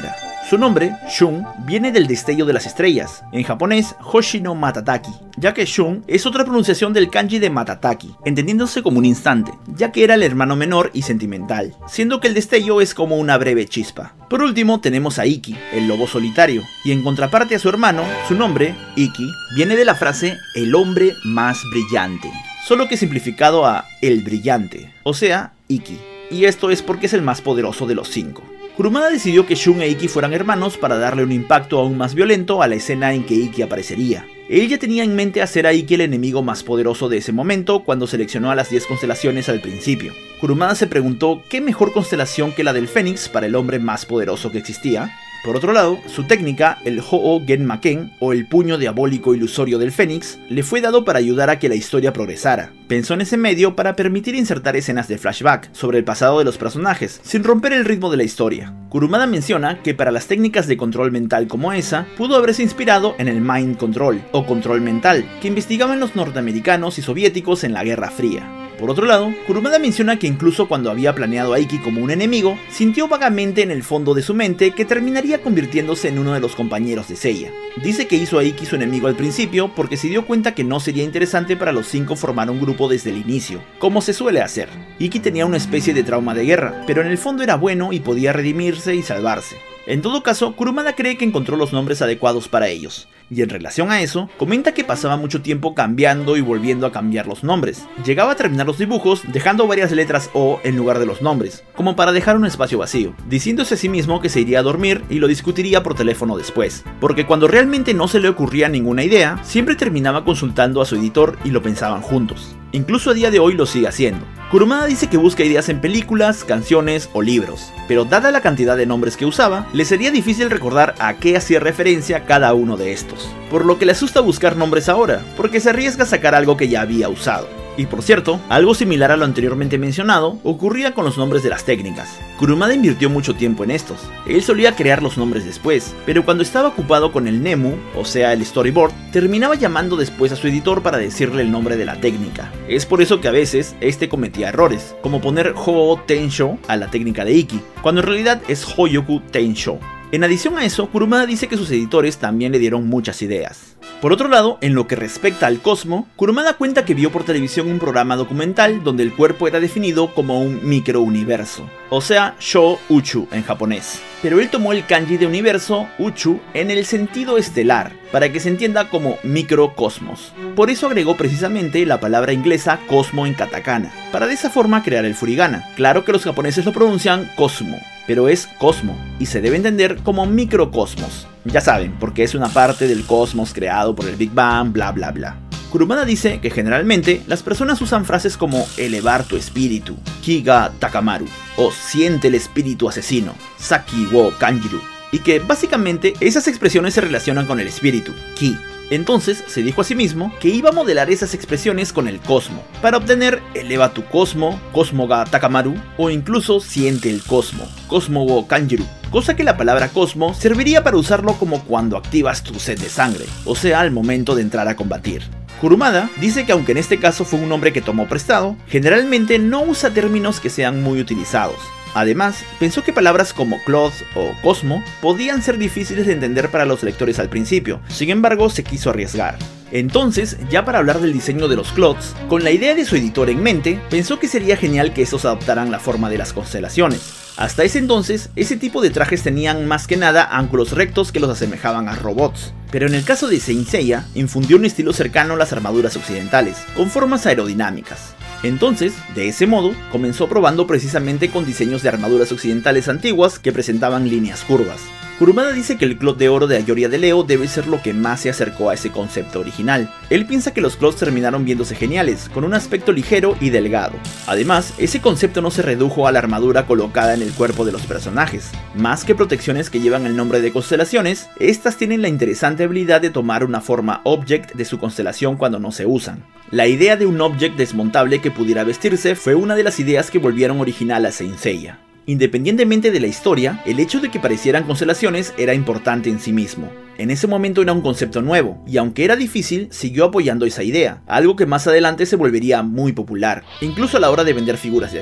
Su nombre, Shun, viene del destello de las estrellas, en japonés Hoshi no Matataki, ya que Shun es otra pronunciación del kanji de Matataki, entendiéndose como un instante, ya que era el hermano menor y sentimental, siendo que el destello es como una breve chispa. Por último tenemos a Iki, el lobo solitario, y en contraparte a su hermano, su nombre, Iki, viene de la frase el hombre más brillante, solo que simplificado a el brillante, o sea, Iki, y esto es porque es el más poderoso de los cinco. Kurumada decidió que Shun e Iki fueran hermanos para darle un impacto aún más violento a la escena en que Iki aparecería. Él ya tenía en mente hacer a Iki el enemigo más poderoso de ese momento cuando seleccionó a las diez constelaciones al principio. Kurumada se preguntó qué mejor constelación que la del Fénix para el hombre más poderoso que existía. Por otro lado, su técnica, el Ho-Oh Genmaken, o el puño diabólico ilusorio del Fénix, le fue dado para ayudar a que la historia progresara. Pensó en ese medio para permitir insertar escenas de flashback sobre el pasado de los personajes, sin romper el ritmo de la historia. Kurumada menciona que para las técnicas de control mental como esa, pudo haberse inspirado en el Mind Control, o control mental, que investigaban los norteamericanos y soviéticos en la Guerra Fría. Por otro lado, Kurumada menciona que incluso cuando había planeado a Iki como un enemigo, sintió vagamente en el fondo de su mente que terminaría convirtiéndose en uno de los compañeros de Seiya. Dice que hizo a Iki su enemigo al principio porque se dio cuenta que no sería interesante para los cinco formar un grupo desde el inicio, como se suele hacer. Iki tenía una especie de trauma de guerra, pero en el fondo era bueno y podía redimirse y salvarse. En todo caso, Kurumada cree que encontró los nombres adecuados para ellos, y en relación a eso, comenta que pasaba mucho tiempo cambiando y volviendo a cambiar los nombres. Llegaba a terminar los dibujos dejando varias letras O en lugar de los nombres, como para dejar un espacio vacío, diciéndose a sí mismo que se iría a dormir y lo discutiría por teléfono después, porque cuando realmente no se le ocurría ninguna idea, siempre terminaba consultando a su editor y lo pensaban juntos. Incluso a día de hoy lo sigue haciendo. Kurumada dice que busca ideas en películas, canciones o libros, pero dada la cantidad de nombres que usaba, le sería difícil recordar a qué hacía referencia cada uno de estos, por lo que le asusta buscar nombres ahora, porque se arriesga a sacar algo que ya había usado. Y por cierto, algo similar a lo anteriormente mencionado ocurría con los nombres de las técnicas. Kurumada invirtió mucho tiempo en estos. Él solía crear los nombres después, pero cuando estaba ocupado con el Nemu, o sea el storyboard, terminaba llamando después a su editor para decirle el nombre de la técnica. Es por eso que a veces este cometía errores, como poner Ho-Oh Tensho a la técnica de Iki, cuando en realidad es Hoyoku Tensho. En adición a eso, Kurumada dice que sus editores también le dieron muchas ideas. Por otro lado, en lo que respecta al Cosmo, Kurumada cuenta que vio por televisión un programa documental donde el cuerpo era definido como un microuniverso, o sea, Sho Uchu en japonés. Pero él tomó el kanji de universo, Uchu, en el sentido estelar, para que se entienda como microcosmos. Por eso agregó precisamente la palabra inglesa cosmo en katakana, para de esa forma crear el furigana. Claro que los japoneses lo pronuncian cosmo, pero es cosmo, y se debe entender como microcosmos. Ya saben, porque es una parte del cosmos creado por el Big Bang, bla bla bla. Kurumada dice que generalmente las personas usan frases como elevar tu espíritu, Kiga Takamaru, o siente el espíritu asesino, Saki wo Kanjiru, y que básicamente esas expresiones se relacionan con el espíritu, Ki. Entonces se dijo a sí mismo que iba a modelar esas expresiones con el cosmo, para obtener eleva tu cosmo, Cosmo ga Takamaru, o incluso siente el cosmo, Cosmo wo Kanjiru, cosa que la palabra cosmo serviría para usarlo como cuando activas tu sed de sangre, o sea al momento de entrar a combatir. Kurumada dice que aunque en este caso fue un nombre que tomó prestado, generalmente no usa términos que sean muy utilizados. Además, pensó que palabras como cloth o cosmo podían ser difíciles de entender para los lectores al principio, sin embargo se quiso arriesgar. Entonces, ya para hablar del diseño de los cloths, con la idea de su editor en mente, pensó que sería genial que estos adoptaran la forma de las constelaciones. Hasta ese entonces, ese tipo de trajes tenían más que nada ángulos rectos que los asemejaban a robots, pero en el caso de Saint Seiya, infundió un estilo cercano a las armaduras occidentales, con formas aerodinámicas. Entonces, de ese modo, comenzó probando precisamente con diseños de armaduras occidentales antiguas que presentaban líneas curvas. Kurumada dice que el cloth de oro de Ayoria de Leo debe ser lo que más se acercó a ese concepto original. Él piensa que los cloths terminaron viéndose geniales, con un aspecto ligero y delgado. Además, ese concepto no se redujo a la armadura colocada en el cuerpo de los personajes. Más que protecciones que llevan el nombre de constelaciones, estas tienen la interesante habilidad de tomar una forma object de su constelación cuando no se usan. La idea de un object desmontable que pudiera vestirse fue una de las ideas que volvieron original a Saint Seiya. Independientemente de la historia, el hecho de que parecieran constelaciones era importante en sí mismo. En ese momento era un concepto nuevo, y aunque era difícil, siguió apoyando esa idea, algo que más adelante se volvería muy popular, incluso a la hora de vender figuras de acción,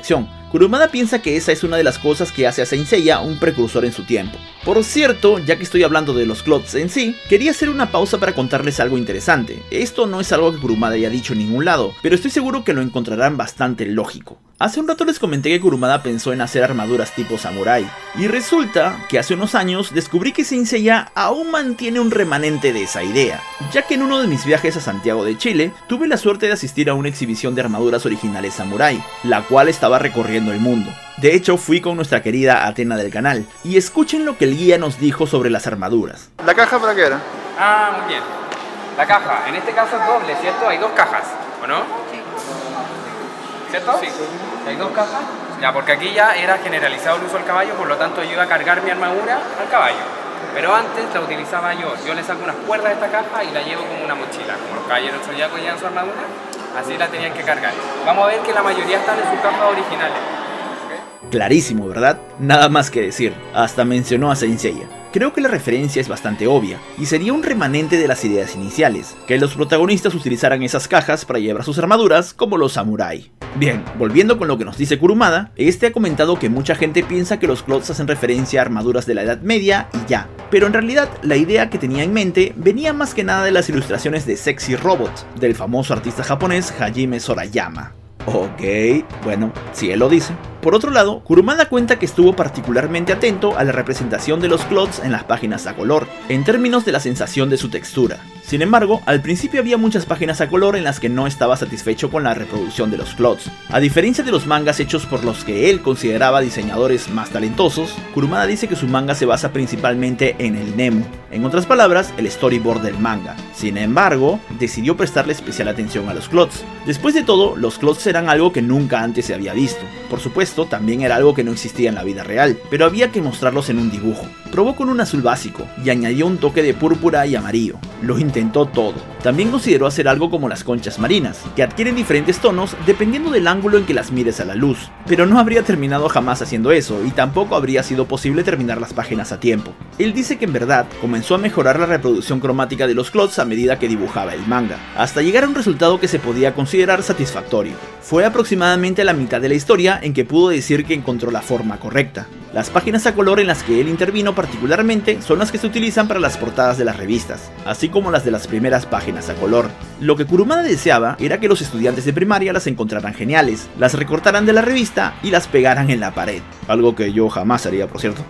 Kurumada piensa que esa es una de las cosas que hace a Saint Seiya un precursor en su tiempo. Por cierto, ya que estoy hablando de los clots en sí, quería hacer una pausa para contarles algo interesante. Esto no es algo que Kurumada haya dicho en ningún lado, pero estoy seguro que lo encontrarán bastante lógico. Hace un rato les comenté que Kurumada pensó en hacer armaduras tipo samurai, y resulta que hace unos años descubrí que Saint Seiya aún mantiene un remanente de esa idea, ya que en uno de mis viajes a Santiago de Chile, tuve la suerte de asistir a una exhibición de armaduras originales samurai, la cual estaba recorriendo el mundo. De hecho, fui con nuestra querida Atena del canal, y escuchen lo que el guía nos dijo sobre las armaduras. ¿La caja para qué era? Ah, muy bien. La caja, en este caso es doble, ¿cierto? Hay dos cajas, ¿o no? ¿Cierto? Sí. Hay dos cajas. Ya, porque aquí ya era generalizado el uso del caballo, por lo tanto yo iba a cargar mi armadura al caballo. Pero antes la utilizaba yo. Yo le saco unas cuerdas de esta caja y la llevo como una mochila. Como los caballeros zodiacos llevan su armadura, así la tenían que cargar. Vamos a ver que la mayoría están en sus cajas originales. ¿Okay? Clarísimo, ¿verdad? Nada más que decir. Hasta mencionó a Saint Seiya. Creo que la referencia es bastante obvia, y sería un remanente de las ideas iniciales, que los protagonistas utilizaran esas cajas para llevar sus armaduras como los samurai. Bien, volviendo con lo que nos dice Kurumada, este ha comentado que mucha gente piensa que los clots hacen referencia a armaduras de la Edad Media y ya, pero en realidad la idea que tenía en mente venía más que nada de las ilustraciones de Sexy Robot, del famoso artista japonés Hajime Sorayama. Ok, bueno, si él lo dice. Por otro lado, Kurumada cuenta que estuvo particularmente atento a la representación de los clots en las páginas a color, en términos de la sensación de su textura. Sin embargo, al principio había muchas páginas a color en las que no estaba satisfecho con la reproducción de los clots. A diferencia de los mangas hechos por los que él consideraba diseñadores más talentosos, Kurumada dice que su manga se basa principalmente en el Nemu, en otras palabras, el storyboard del manga. Sin embargo, decidió prestarle especial atención a los clots. Después de todo, los clots eran algo que nunca antes se había visto. Por supuesto, también era algo que no existía en la vida real, pero había que mostrarlos en un dibujo. Probó con un azul básico y añadió un toque de púrpura y amarillo. Lo intentó todo. También consideró hacer algo como las conchas marinas, que adquieren diferentes tonos dependiendo del ángulo en que las mires a la luz. Pero no habría terminado jamás haciendo eso, y tampoco habría sido posible terminar las páginas a tiempo. Él dice que en verdad comenzó a mejorar la reproducción cromática de los clots a medida que dibujaba el manga, hasta llegar a un resultado que se podía considerar satisfactorio. Fue aproximadamente a la mitad de la historia en que pudo decir que encontró la forma correcta. Las páginas a color en las que él intervino particularmente son las que se utilizan para las portadas de las revistas, así como las de las primeras páginas a color. Lo que Kurumada deseaba era que los estudiantes de primaria las encontraran geniales, las recortaran de la revista y las pegaran en la pared, algo que yo jamás haría, por cierto.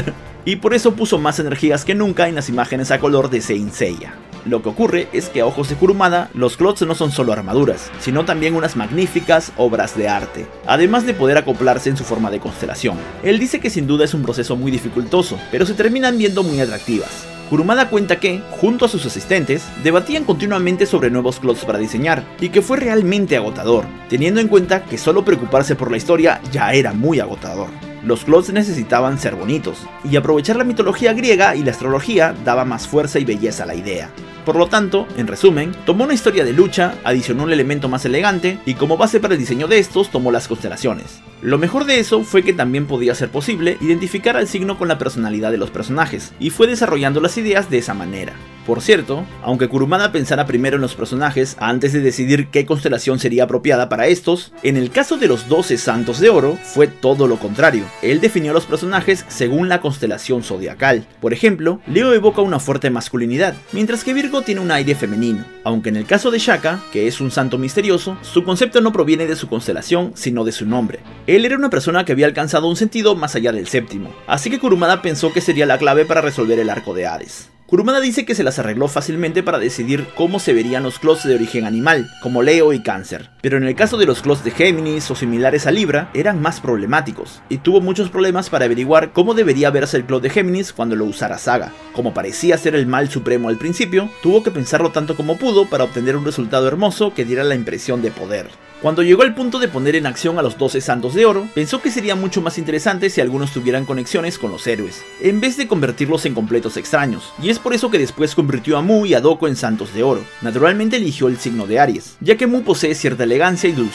Y por eso puso más energías que nunca en las imágenes a color de Saint Seiya. Lo que ocurre es que a ojos de Kurumada, los clots no son solo armaduras, sino también unas magníficas obras de arte, además de poder acoplarse en su forma de constelación. Él dice que sin duda es un proceso muy dificultoso, pero se terminan viendo muy atractivas. Kurumada cuenta que, junto a sus asistentes, debatían continuamente sobre nuevos clots para diseñar, y que fue realmente agotador, teniendo en cuenta que solo preocuparse por la historia ya era muy agotador. Los clots necesitaban ser bonitos, y aprovechar la mitología griega y la astrología daba más fuerza y belleza a la idea. Por lo tanto, en resumen, tomó una historia de lucha, adicionó un elemento más elegante, y como base para el diseño de estos tomó las constelaciones. Lo mejor de eso fue que también podía ser posible identificar al signo con la personalidad de los personajes, y fue desarrollando las ideas de esa manera. Por cierto, aunque Kurumada pensara primero en los personajes antes de decidir qué constelación sería apropiada para estos, en el caso de los doce Santos de Oro fue todo lo contrario. Él definió los personajes según la constelación zodiacal. Por ejemplo, Leo evoca una fuerte masculinidad, mientras que Virgo tiene un aire femenino, aunque en el caso de Shaka, que es un santo misterioso, su concepto no proviene de su constelación, sino de su nombre. Él era una persona que había alcanzado un sentido más allá del séptimo, así que Kurumada pensó que sería la clave para resolver el arco de Hades. Kurumada dice que se las arregló fácilmente para decidir cómo se verían los clots de origen animal, como Leo y Cáncer, pero en el caso de los clots de Géminis o similares a Libra, eran más problemáticos, y tuvo muchos problemas para averiguar cómo debería verse el clot de Géminis cuando lo usara Saga. Como parecía ser el mal supremo al principio, tuvo que pensarlo tanto como pudo para obtener un resultado hermoso que diera la impresión de poder. Cuando llegó el punto de poner en acción a los doce Santos de Oro, pensó que sería mucho más interesante si algunos tuvieran conexiones con los héroes, en vez de convertirlos en completos extraños, y es por eso que después convirtió a Mu y a Doko en Santos de Oro. Naturalmente eligió el signo de Aries, ya que Mu posee cierta elegancia y dulzura,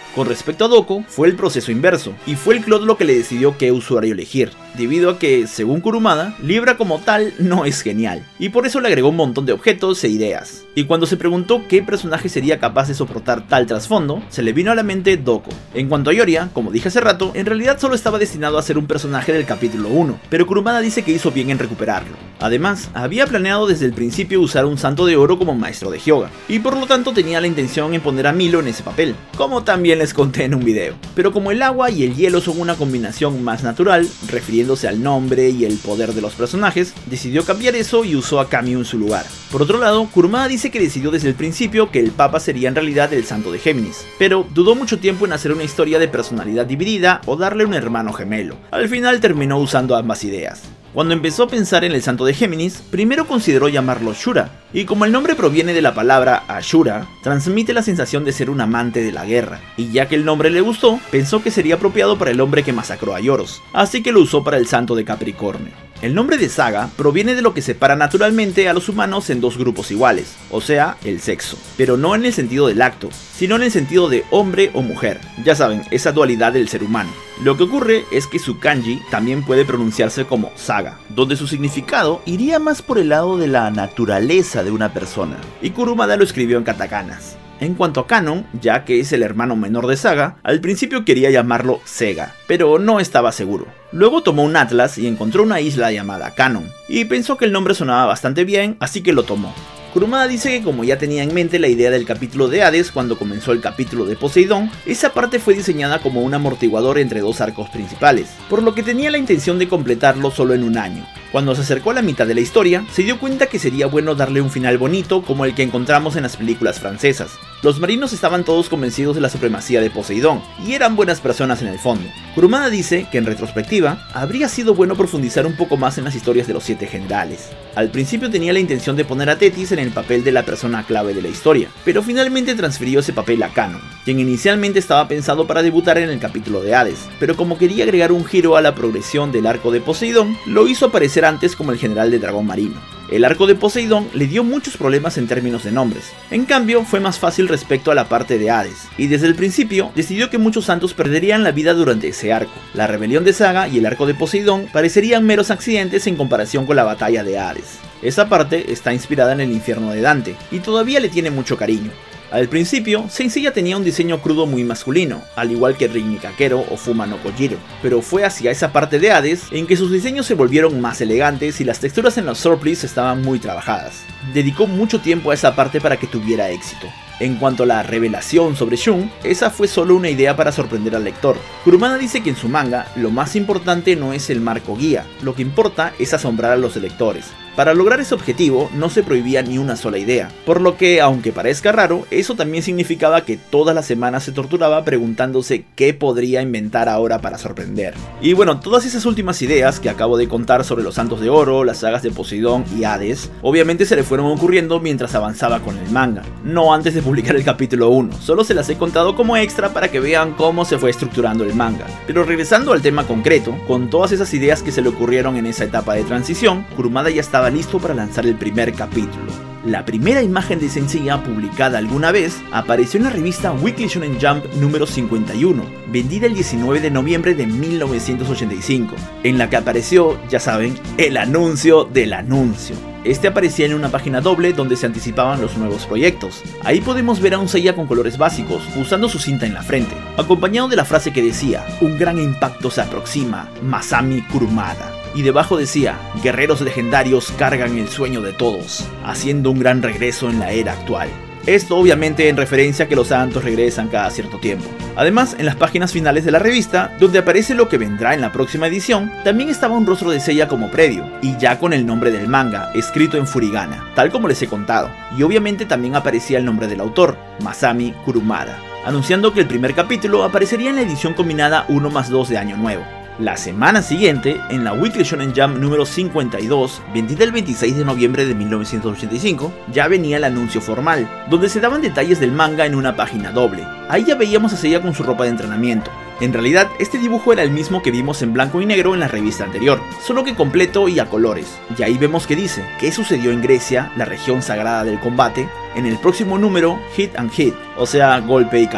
Con respecto a Doko, fue el proceso inverso, y fue el C L O D lo que le decidió qué usuario elegir, debido a que, según Kurumada, Libra como tal no es genial, y por eso le agregó un montón de objetos e ideas. Y cuando se preguntó qué personaje sería capaz de soportar tal trasfondo, se le vino a la mente Doko. En cuanto a Yoria, como dije hace rato, en realidad solo estaba destinado a ser un personaje del capítulo uno, pero Kurumada dice que hizo bien en recuperarlo. Además, había planeado desde el principio usar un santo de oro como maestro de Hyuga, y por lo tanto tenía la intención en poner a Milo en ese papel, como también les conté en un video. Pero como el agua y el hielo son una combinación más natural, refiriéndose al nombre y el poder de los personajes, decidió cambiar eso y usó a Kamiu en su lugar. Por otro lado, Kurumada dice que decidió desde el principio que el Papa sería en realidad el santo de Géminis, pero dudó mucho tiempo en hacer una historia de personalidad dividida o darle un hermano gemelo. Al final terminó usando ambas ideas. Cuando empezó a pensar en el santo de Géminis, primero consideró llamarlo Shura, y como el nombre proviene de la palabra Ashura, transmite la sensación de ser un amante de la guerra, y ya que el nombre le gustó, pensó que sería apropiado para el hombre que masacró a Yoros, así que lo usó para el santo de Capricornio. El nombre de Saga proviene de lo que separa naturalmente a los humanos en dos grupos iguales, o sea, el sexo, pero no en el sentido del acto, sino en el sentido de hombre o mujer, ya saben, esa dualidad del ser humano. Lo que ocurre es que su kanji también puede pronunciarse como Saga, donde su significado iría más por el lado de la naturaleza de una persona, y Kurumada lo escribió en katakanas. En cuanto a Kanon, ya que es el hermano menor de Saga, al principio quería llamarlo Sega, pero no estaba seguro. Luego tomó un atlas y encontró una isla llamada Kanon, y pensó que el nombre sonaba bastante bien, así que lo tomó. Kurumada dice que como ya tenía en mente la idea del capítulo de Hades cuando comenzó el capítulo de Poseidón, esa parte fue diseñada como un amortiguador entre dos arcos principales, por lo que tenía la intención de completarlo solo en un año. Cuando se acercó a la mitad de la historia, se dio cuenta que sería bueno darle un final bonito como el que encontramos en las películas francesas. Los marinos estaban todos convencidos de la supremacía de Poseidón, y eran buenas personas en el fondo. Kurumada dice que en retrospectiva, habría sido bueno profundizar un poco más en las historias de los siete generales. Al principio tenía la intención de poner a Tethys en el papel de la persona clave de la historia, pero finalmente transfirió ese papel a Kanon, quien inicialmente estaba pensado para debutar en el capítulo de Hades, pero como quería agregar un giro a la progresión del arco de Poseidón, lo hizo aparecer antes como el general de dragón marino. El arco de Poseidón le dio muchos problemas en términos de nombres, en cambio fue más fácil respecto a la parte de Hades, y desde el principio decidió que muchos santos perderían la vida durante ese arco. La rebelión de Saga y el arco de Poseidón parecerían meros accidentes en comparación con la batalla de Hades. Esa parte está inspirada en el infierno de Dante, y todavía le tiene mucho cariño. Al principio, Saint Seiya tenía un diseño crudo muy masculino, al igual que Rin Nikakero o Fuma no Kojiro, pero fue hacia esa parte de Hades en que sus diseños se volvieron más elegantes y las texturas en los surplice estaban muy trabajadas. Dedicó mucho tiempo a esa parte para que tuviera éxito. En cuanto a la revelación sobre Shun, esa fue solo una idea para sorprender al lector. Kurumada dice que en su manga, lo más importante no es el marco guía, lo que importa es asombrar a los lectores. Para lograr ese objetivo no se prohibía ni una sola idea, por lo que, aunque parezca raro, eso también significaba que todas las semanas se torturaba preguntándose qué podría inventar ahora para sorprender. Y bueno, todas esas últimas ideas que acabo de contar sobre los Santos de Oro, las sagas de Poseidón y Hades, obviamente se le fueron ocurriendo mientras avanzaba con el manga, no antes de publicar el capítulo uno, solo se las he contado como extra para que vean cómo se fue estructurando el manga. Pero regresando al tema concreto, con todas esas ideas que se le ocurrieron en esa etapa de transición, Kurumada ya estaba listo para lanzar el primer capítulo. La primera imagen de Saint Seiya publicada alguna vez apareció en la revista Weekly Shonen Jump número cincuenta y uno, vendida el diecinueve de noviembre de mil novecientos ochenta y cinco, en la que apareció, ya saben, el anuncio del anuncio. Este aparecía en una página doble donde se anticipaban los nuevos proyectos. Ahí podemos ver a un Seiya con colores básicos, usando su cinta en la frente, acompañado de la frase que decía: "Un gran impacto se aproxima, Masami Kurumada". Y debajo decía: "Guerreros legendarios cargan el sueño de todos, haciendo un gran regreso en la era actual". Esto obviamente en referencia a que los santos regresan cada cierto tiempo. Además, en las páginas finales de la revista, donde aparece lo que vendrá en la próxima edición, también estaba un rostro de Seiya como previo, y ya con el nombre del manga, escrito en furigana, tal como les he contado, y obviamente también aparecía el nombre del autor, Masami Kurumada, anunciando que el primer capítulo aparecería en la edición combinada uno más dos de Año Nuevo. La semana siguiente, en la Weekly Shonen Jump número cincuenta y dos, vendida el veintiséis de noviembre de mil novecientos ochenta y cinco, ya venía el anuncio formal, donde se daban detalles del manga en una página doble. Ahí ya veíamos a Seiya con su ropa de entrenamiento. En realidad, este dibujo era el mismo que vimos en blanco y negro en la revista anterior, solo que completo y a colores. Y ahí vemos que dice qué sucedió en Grecia, la región sagrada del combate, en el próximo número Hit and Hit, o sea, golpe y calor.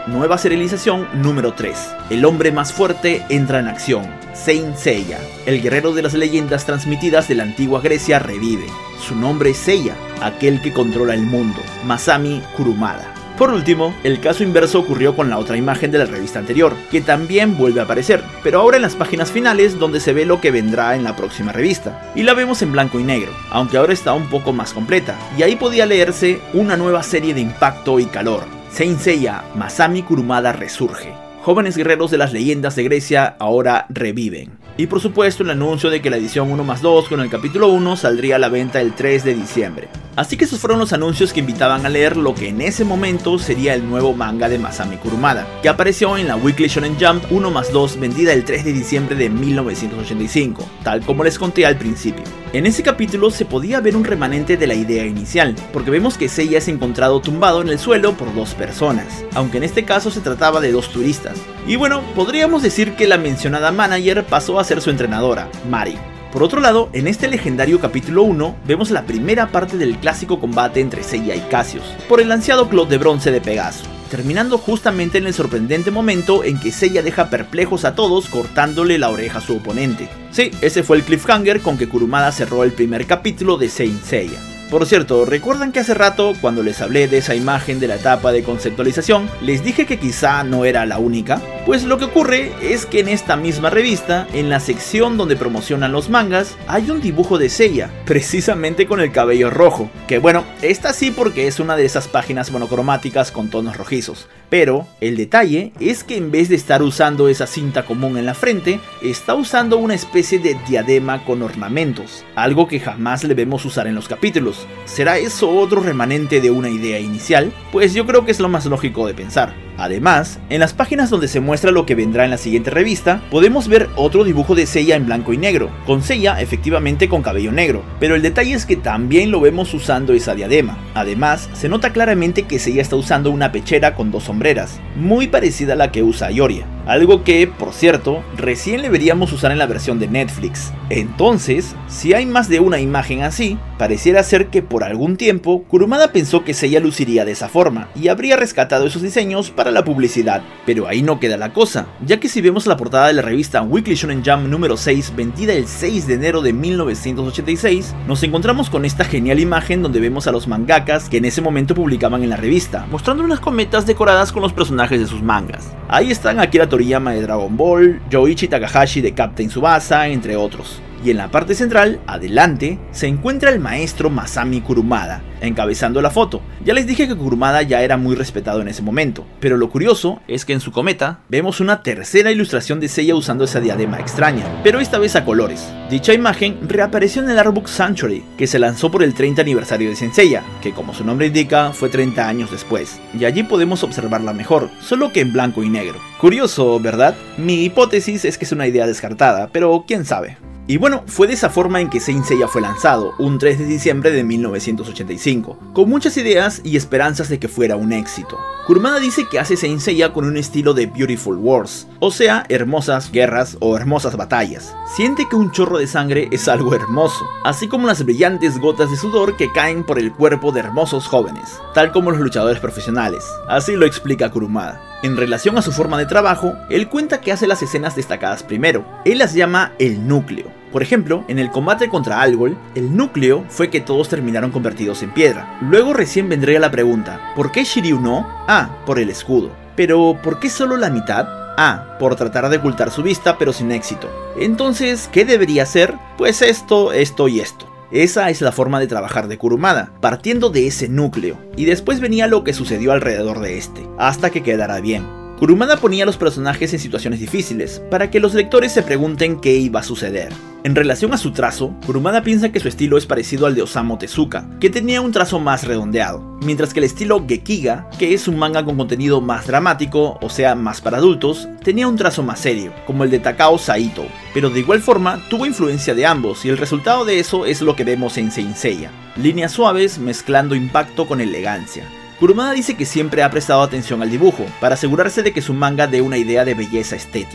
nueva serialización número tres. El hombre más fuerte entra en acción. Saint Seiya, el guerrero de las leyendas transmitidas de la antigua Grecia, revive. Su nombre es Seiya, aquel que controla el mundo. Masami Kurumada. Por último, el caso inverso ocurrió con la otra imagen de la revista anterior, que también vuelve a aparecer, pero ahora en las páginas finales donde se ve lo que vendrá en la próxima revista, y la vemos en blanco y negro, aunque ahora está un poco más completa, y ahí podía leerse una nueva serie de impacto y calor. Saint Seiya, Masami Kurumada resurge. Jóvenes guerreros de las leyendas de Grecia ahora reviven. Y por supuesto el anuncio de que la edición uno más dos con el capítulo uno saldría a la venta el tres de diciembre. Así que esos fueron los anuncios que invitaban a leer lo que en ese momento sería el nuevo manga de Masami Kurumada, que apareció en la Weekly Shonen Jump uno más dos vendida el tres de diciembre de mil novecientos ochenta y cinco, tal como les conté al principio. En ese capítulo se podía ver un remanente de la idea inicial, porque vemos que Seiya es encontrado tumbado en el suelo por dos personas, aunque en este caso se trataba de dos turistas. Y bueno, podríamos decir que la mencionada manager pasó a ser su entrenadora, Mari. Por otro lado, en este legendario capítulo uno, vemos la primera parte del clásico combate entre Seiya y Cassius, por el ansiado Clot de bronce de Pegaso, terminando justamente en el sorprendente momento en que Seiya deja perplejos a todos cortándole la oreja a su oponente. Sí, ese fue el cliffhanger con que Kurumada cerró el primer capítulo de Saint Seiya. Por cierto, ¿recuerdan que hace rato, cuando les hablé de esa imagen de la etapa de conceptualización, les dije que quizá no era la única? Pues lo que ocurre es que en esta misma revista, en la sección donde promocionan los mangas, hay un dibujo de Seiya, precisamente con el cabello rojo, que bueno, está así porque es una de esas páginas monocromáticas con tonos rojizos, pero el detalle es que en vez de estar usando esa cinta común en la frente, está usando una especie de diadema con ornamentos, algo que jamás le vemos usar en los capítulos. ¿Será eso otro remanente de una idea inicial? Pues yo creo que es lo más lógico de pensar. Además, en las páginas donde se muestra lo que vendrá en la siguiente revista, podemos ver otro dibujo de Seiya en blanco y negro, con Seiya efectivamente con cabello negro, pero el detalle es que también lo vemos usando esa diadema. Además, se nota claramente que Seiya está usando una pechera con dos sombreras, muy parecida a la que usa Ioria, algo que, por cierto, recién le veríamos usar en la versión de Netflix. Entonces, si hay más de una imagen así, pareciera ser que por algún tiempo, Kurumada pensó que Seiya luciría de esa forma, y habría rescatado esos diseños para la publicidad. Pero ahí no queda la cosa, ya que si vemos la portada de la revista Weekly Shonen Jump número seis, vendida el seis de enero de mil novecientos ochenta y seis, nos encontramos con esta genial imagen donde vemos a los mangakas que en ese momento publicaban en la revista, mostrando unas cometas decoradas con los personajes de sus mangas. Ahí están Akira Toriyama de Dragon Ball, Yoichi Takahashi de Captain Tsubasa, entre otros. Y en la parte central, adelante, se encuentra el maestro Masami Kurumada, encabezando la foto. Ya les dije que Kurumada ya era muy respetado en ese momento, pero lo curioso es que en su cometa vemos una tercera ilustración de Seiya usando esa diadema extraña, pero esta vez a colores. Dicha imagen reapareció en el artbook Sanctuary, que se lanzó por el treinta aniversario de Saint Seiya, que como su nombre indica, fue treinta años después, y allí podemos observarla mejor, solo que en blanco y negro. Curioso, ¿verdad? Mi hipótesis es que es una idea descartada, pero quién sabe. Y bueno, fue de esa forma en que Saint Seiya fue lanzado, un tres de diciembre de mil novecientos ochenta y cinco, con muchas ideas y esperanzas de que fuera un éxito. Kurumada dice que hace Saint Seiya con un estilo de Beautiful Wars, o sea, hermosas guerras o hermosas batallas. Siente que un chorro de sangre es algo hermoso, así como las brillantes gotas de sudor que caen por el cuerpo de hermosos jóvenes, tal como los luchadores profesionales. Así lo explica Kurumada. En relación a su forma de trabajo, él cuenta que hace las escenas destacadas primero. Él las llama el núcleo. Por ejemplo, en el combate contra Algol, el núcleo fue que todos terminaron convertidos en piedra. Luego recién vendría la pregunta, ¿por qué Shiryu no? Ah, por el escudo. Pero, ¿por qué solo la mitad? Ah, por tratar de ocultar su vista pero sin éxito. Entonces, ¿qué debería hacer? Pues esto, esto y esto. Esa es la forma de trabajar de Kurumada, partiendo de ese núcleo, y después venía lo que sucedió alrededor de este, hasta que quedara bien. Kurumada ponía a los personajes en situaciones difíciles, para que los lectores se pregunten qué iba a suceder. En relación a su trazo, Kurumada piensa que su estilo es parecido al de Osamu Tezuka, que tenía un trazo más redondeado, mientras que el estilo Gekiga, que es un manga con contenido más dramático, o sea más para adultos, tenía un trazo más serio, como el de Takao Saito, pero de igual forma tuvo influencia de ambos y el resultado de eso es lo que vemos en Saint Seiya, líneas suaves mezclando impacto con elegancia. Kurumada dice que siempre ha prestado atención al dibujo, para asegurarse de que su manga dé una idea de belleza estética.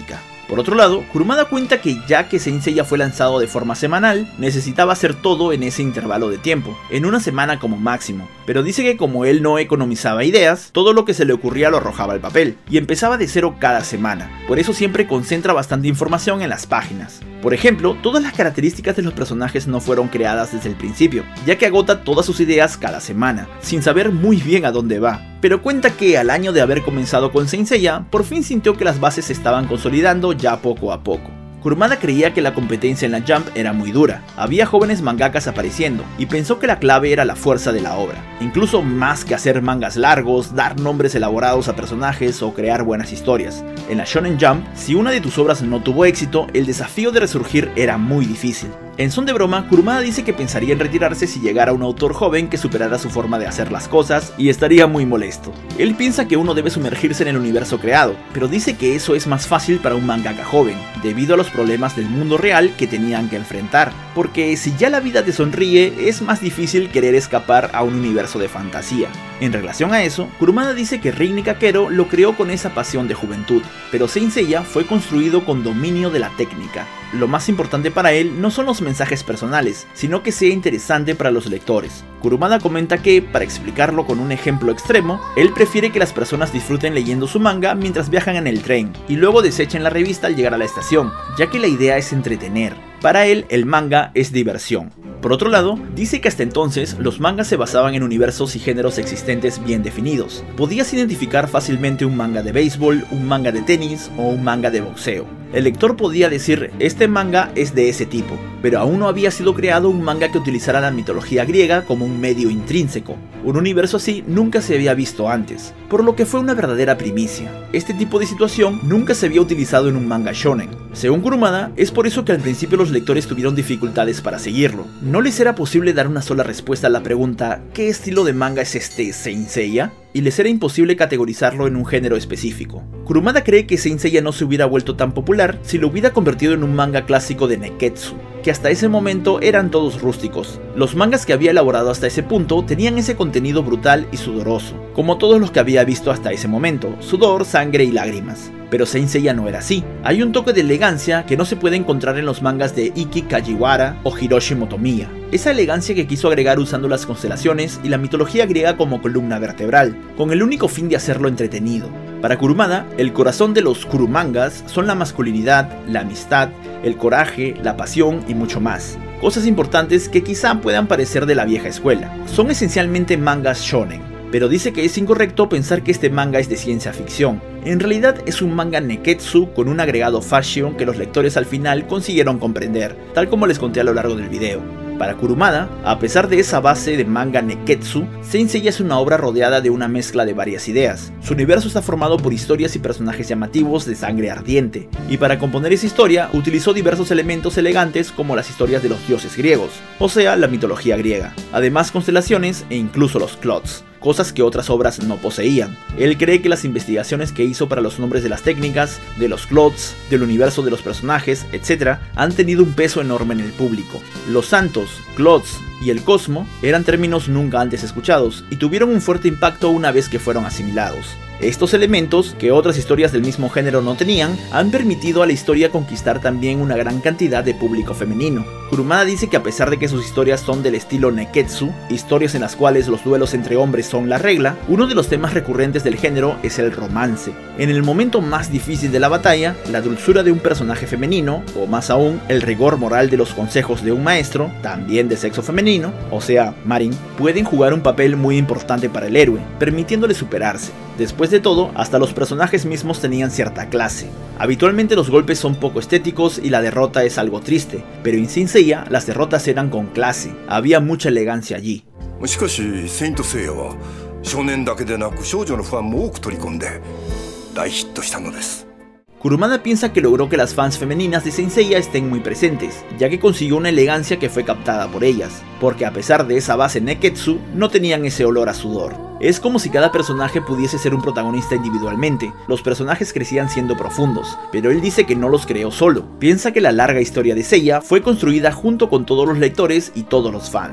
Por otro lado, Kurumada cuenta que ya que Saint Seiya fue lanzado de forma semanal, necesitaba hacer todo en ese intervalo de tiempo, en una semana como máximo, pero dice que como él no economizaba ideas, todo lo que se le ocurría lo arrojaba al papel, y empezaba de cero cada semana, por eso siempre concentra bastante información en las páginas. Por ejemplo, todas las características de los personajes no fueron creadas desde el principio, ya que agota todas sus ideas cada semana, sin saber muy bien a dónde va. Pero cuenta que al año de haber comenzado con Saint Seiya, por fin sintió que las bases se estaban consolidando ya poco a poco. Kurumada creía que la competencia en la Jump era muy dura, había jóvenes mangakas apareciendo, y pensó que la clave era la fuerza de la obra, incluso más que hacer mangas largos, dar nombres elaborados a personajes o crear buenas historias. En la Shonen Jump, si una de tus obras no tuvo éxito, el desafío de resurgir era muy difícil. En son de broma, Kurumada dice que pensaría en retirarse si llegara un autor joven que superara su forma de hacer las cosas y estaría muy molesto. Él piensa que uno debe sumergirse en el universo creado, pero dice que eso es más fácil para un mangaka joven, debido a los problemas del mundo real que tenían que enfrentar, porque si ya la vida te sonríe, es más difícil querer escapar a un universo de fantasía. En relación a eso, Kurumada dice que Rin Nikakero lo creó con esa pasión de juventud, pero Saint Seiya fue construido con dominio de la técnica. Lo más importante para él no son los mensajes personales, sino que sea interesante para los lectores. Kurumada comenta que, para explicarlo con un ejemplo extremo, él prefiere que las personas disfruten leyendo su manga mientras viajan en el tren, y luego desechen la revista al llegar a la estación, ya que la idea es entretener. Para él, el manga es diversión. Por otro lado, dice que hasta entonces los mangas se basaban en universos y géneros existentes bien definidos. Podías identificar fácilmente un manga de béisbol, un manga de tenis o un manga de boxeo. El lector podía decir, este manga es de ese tipo, pero aún no había sido creado un manga que utilizara la mitología griega como un medio intrínseco. Un universo así nunca se había visto antes, por lo que fue una verdadera primicia. Este tipo de situación nunca se había utilizado en un manga shonen. Según Kurumada, es por eso que al principio los lectores tuvieron dificultades para seguirlo. No les era posible dar una sola respuesta a la pregunta ¿qué estilo de manga es este Saint Seiya? Y les era imposible categorizarlo en un género específico. Kurumada cree que Saint Seiya no se hubiera vuelto tan popular si lo hubiera convertido en un manga clásico de Nekketsu, que hasta ese momento eran todos rústicos. Los mangas que había elaborado hasta ese punto tenían ese contenido brutal y sudoroso, como todos los que había visto hasta ese momento, sudor, sangre y lágrimas. Pero Saint Seiya no era así. Hay un toque de elegancia que no se puede encontrar en los mangas de Ikki Kajiwara o Hiroshi Motomiya. Esa elegancia que quiso agregar usando las constelaciones y la mitología griega como columna vertebral, con el único fin de hacerlo entretenido. Para Kurumada, el corazón de los kurumangas son la masculinidad, la amistad, el coraje, la pasión y mucho más. Cosas importantes que quizá puedan parecer de la vieja escuela. Son esencialmente mangas shonen, pero dice que es incorrecto pensar que este manga es de ciencia ficción. En realidad es un manga Nekketsu con un agregado fashion que los lectores al final consiguieron comprender, tal como les conté a lo largo del video. Para Kurumada, a pesar de esa base de manga Nekketsu, Saint Seiya es una obra rodeada de una mezcla de varias ideas. Su universo está formado por historias y personajes llamativos de sangre ardiente, y para componer esa historia utilizó diversos elementos elegantes como las historias de los dioses griegos, o sea, la mitología griega, además constelaciones e incluso los clots, cosas que otras obras no poseían. Él cree que las investigaciones que hizo para los nombres de las técnicas, de los clots, del universo de los personajes, etcétera, han tenido un peso enorme en el público. Los santos, clots y el cosmo eran términos nunca antes escuchados y tuvieron un fuerte impacto una vez que fueron asimilados. Estos elementos, que otras historias del mismo género no tenían, han permitido a la historia conquistar también una gran cantidad de público femenino. Kurumada dice que a pesar de que sus historias son del estilo Nekketsu, historias en las cuales los duelos entre hombres son la regla, uno de los temas recurrentes del género es el romance. En el momento más difícil de la batalla, la dulzura de un personaje femenino, o más aún, el rigor moral de los consejos de un maestro, también de sexo femenino, o sea, Marin, pueden jugar un papel muy importante para el héroe, permitiéndole superarse. Después de todo, hasta los personajes mismos tenían cierta clase. Habitualmente los golpes son poco estéticos y la derrota es algo triste, pero en Saint Seiya las derrotas eran con clase, había mucha elegancia allí. しかし、セイントセイヤは少年だけでなく少女のファンも多く取り込んで大ヒットしたのです。 Kurumada piensa que logró que las fans femeninas de Saint Seiya estén muy presentes, ya que consiguió una elegancia que fue captada por ellas, porque a pesar de esa base Nekketsu, no tenían ese olor a sudor. Es como si cada personaje pudiese ser un protagonista individualmente, los personajes crecían siendo profundos, pero él dice que no los creó solo, piensa que la larga historia de Seiya fue construida junto con todos los lectores y todos los fans.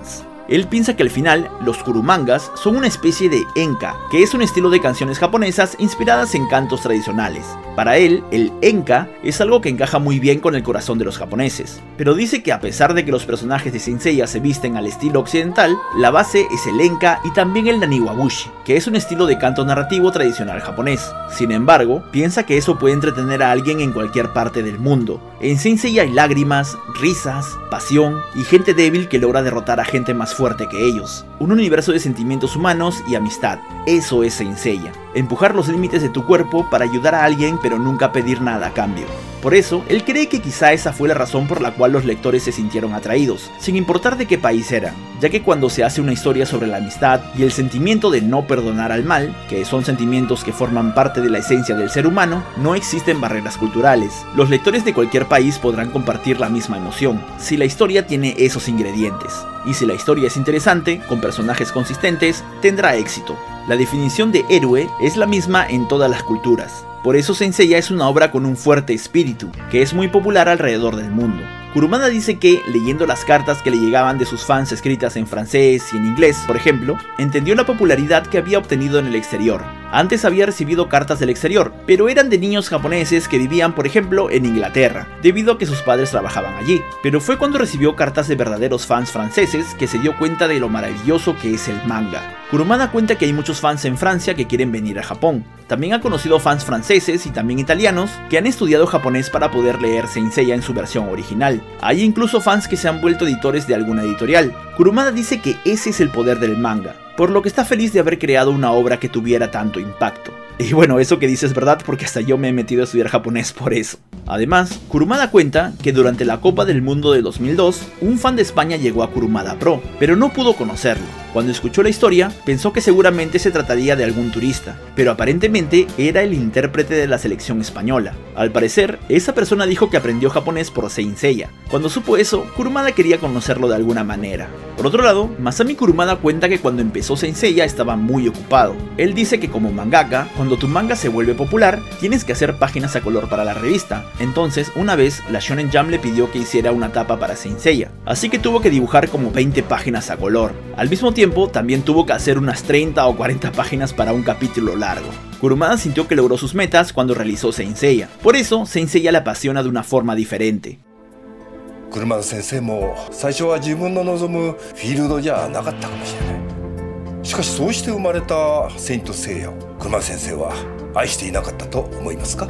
Él piensa que al final, los kurumangas son una especie de enka, que es un estilo de canciones japonesas inspiradas en cantos tradicionales. Para él, el enka es algo que encaja muy bien con el corazón de los japoneses, pero dice que a pesar de que los personajes de Saint Seiya se visten al estilo occidental, la base es el enka y también el naniwabushi, que es un estilo de canto narrativo tradicional japonés. Sin embargo, piensa que eso puede entretener a alguien en cualquier parte del mundo. En Saint Seiya hay lágrimas, risas, pasión y gente débil que logra derrotar a gente más fuerte que ellos. Un universo de sentimientos humanos y amistad. Eso es Saint Seiya. Empujar los límites de tu cuerpo para ayudar a alguien pero nunca pedir nada a cambio. Por eso, él cree que quizá esa fue la razón por la cual los lectores se sintieron atraídos, sin importar de qué país eran, ya que cuando se hace una historia sobre la amistad y el sentimiento de no perdonar al mal, que son sentimientos que forman parte de la esencia del ser humano, no existen barreras culturales. Los lectores de cualquier país podrán compartir la misma emoción, si la historia tiene esos ingredientes. Y si la historia es interesante, con personajes consistentes, tendrá éxito. La definición de héroe es la misma en todas las culturas. Por eso Saint Seiya es una obra con un fuerte espíritu, que es muy popular alrededor del mundo. Kurumada dice que, leyendo las cartas que le llegaban de sus fans escritas en francés y en inglés, por ejemplo, entendió la popularidad que había obtenido en el exterior. Antes había recibido cartas del exterior, pero eran de niños japoneses que vivían, por ejemplo, en Inglaterra, debido a que sus padres trabajaban allí. Pero fue cuando recibió cartas de verdaderos fans franceses que se dio cuenta de lo maravilloso que es el manga. Kurumada cuenta que hay muchos fans en Francia que quieren venir a Japón. También ha conocido fans franceses y también italianos que han estudiado japonés para poder leer Saint Seiya en su versión original. Hay incluso fans que se han vuelto editores de alguna editorial. Kurumada dice que ese es el poder del manga, por lo que está feliz de haber creado una obra que tuviera tanto impacto. Y bueno, eso que dice es verdad porque hasta yo me he metido a estudiar japonés por eso. Además, Kurumada cuenta que durante la Copa del Mundo de dos mil dos, un fan de España llegó a Kurumada Pro, pero no pudo conocerlo. Cuando escuchó la historia, pensó que seguramente se trataría de algún turista, pero aparentemente era el intérprete de la selección española. Al parecer, esa persona dijo que aprendió japonés por Saint Seiya. Cuando supo eso, Kurumada quería conocerlo de alguna manera. Por otro lado, Masami Kurumada cuenta que cuando empezó Saint Seiya estaba muy ocupado. Él dice que como mangaka, cuando tu manga se vuelve popular, tienes que hacer páginas a color para la revista. Entonces, una vez, la Shonen Jump le pidió que hiciera una tapa para Saint Seiya, así que tuvo que dibujar como veinte páginas a color. Al mismo tiempo, también tuvo que hacer unas treinta o cuarenta páginas para un capítulo largo. Kurumada sintió que logró sus metas cuando realizó Saint Seiya. Por eso, Saint Seiya le apasiona de una forma diferente. Kurumada senseiも最初は自分の望むフィールドじゃなかったかもしれない。しかしそうして生まれたセイントセイヤをKurumada先生は愛していなかったと思いますか?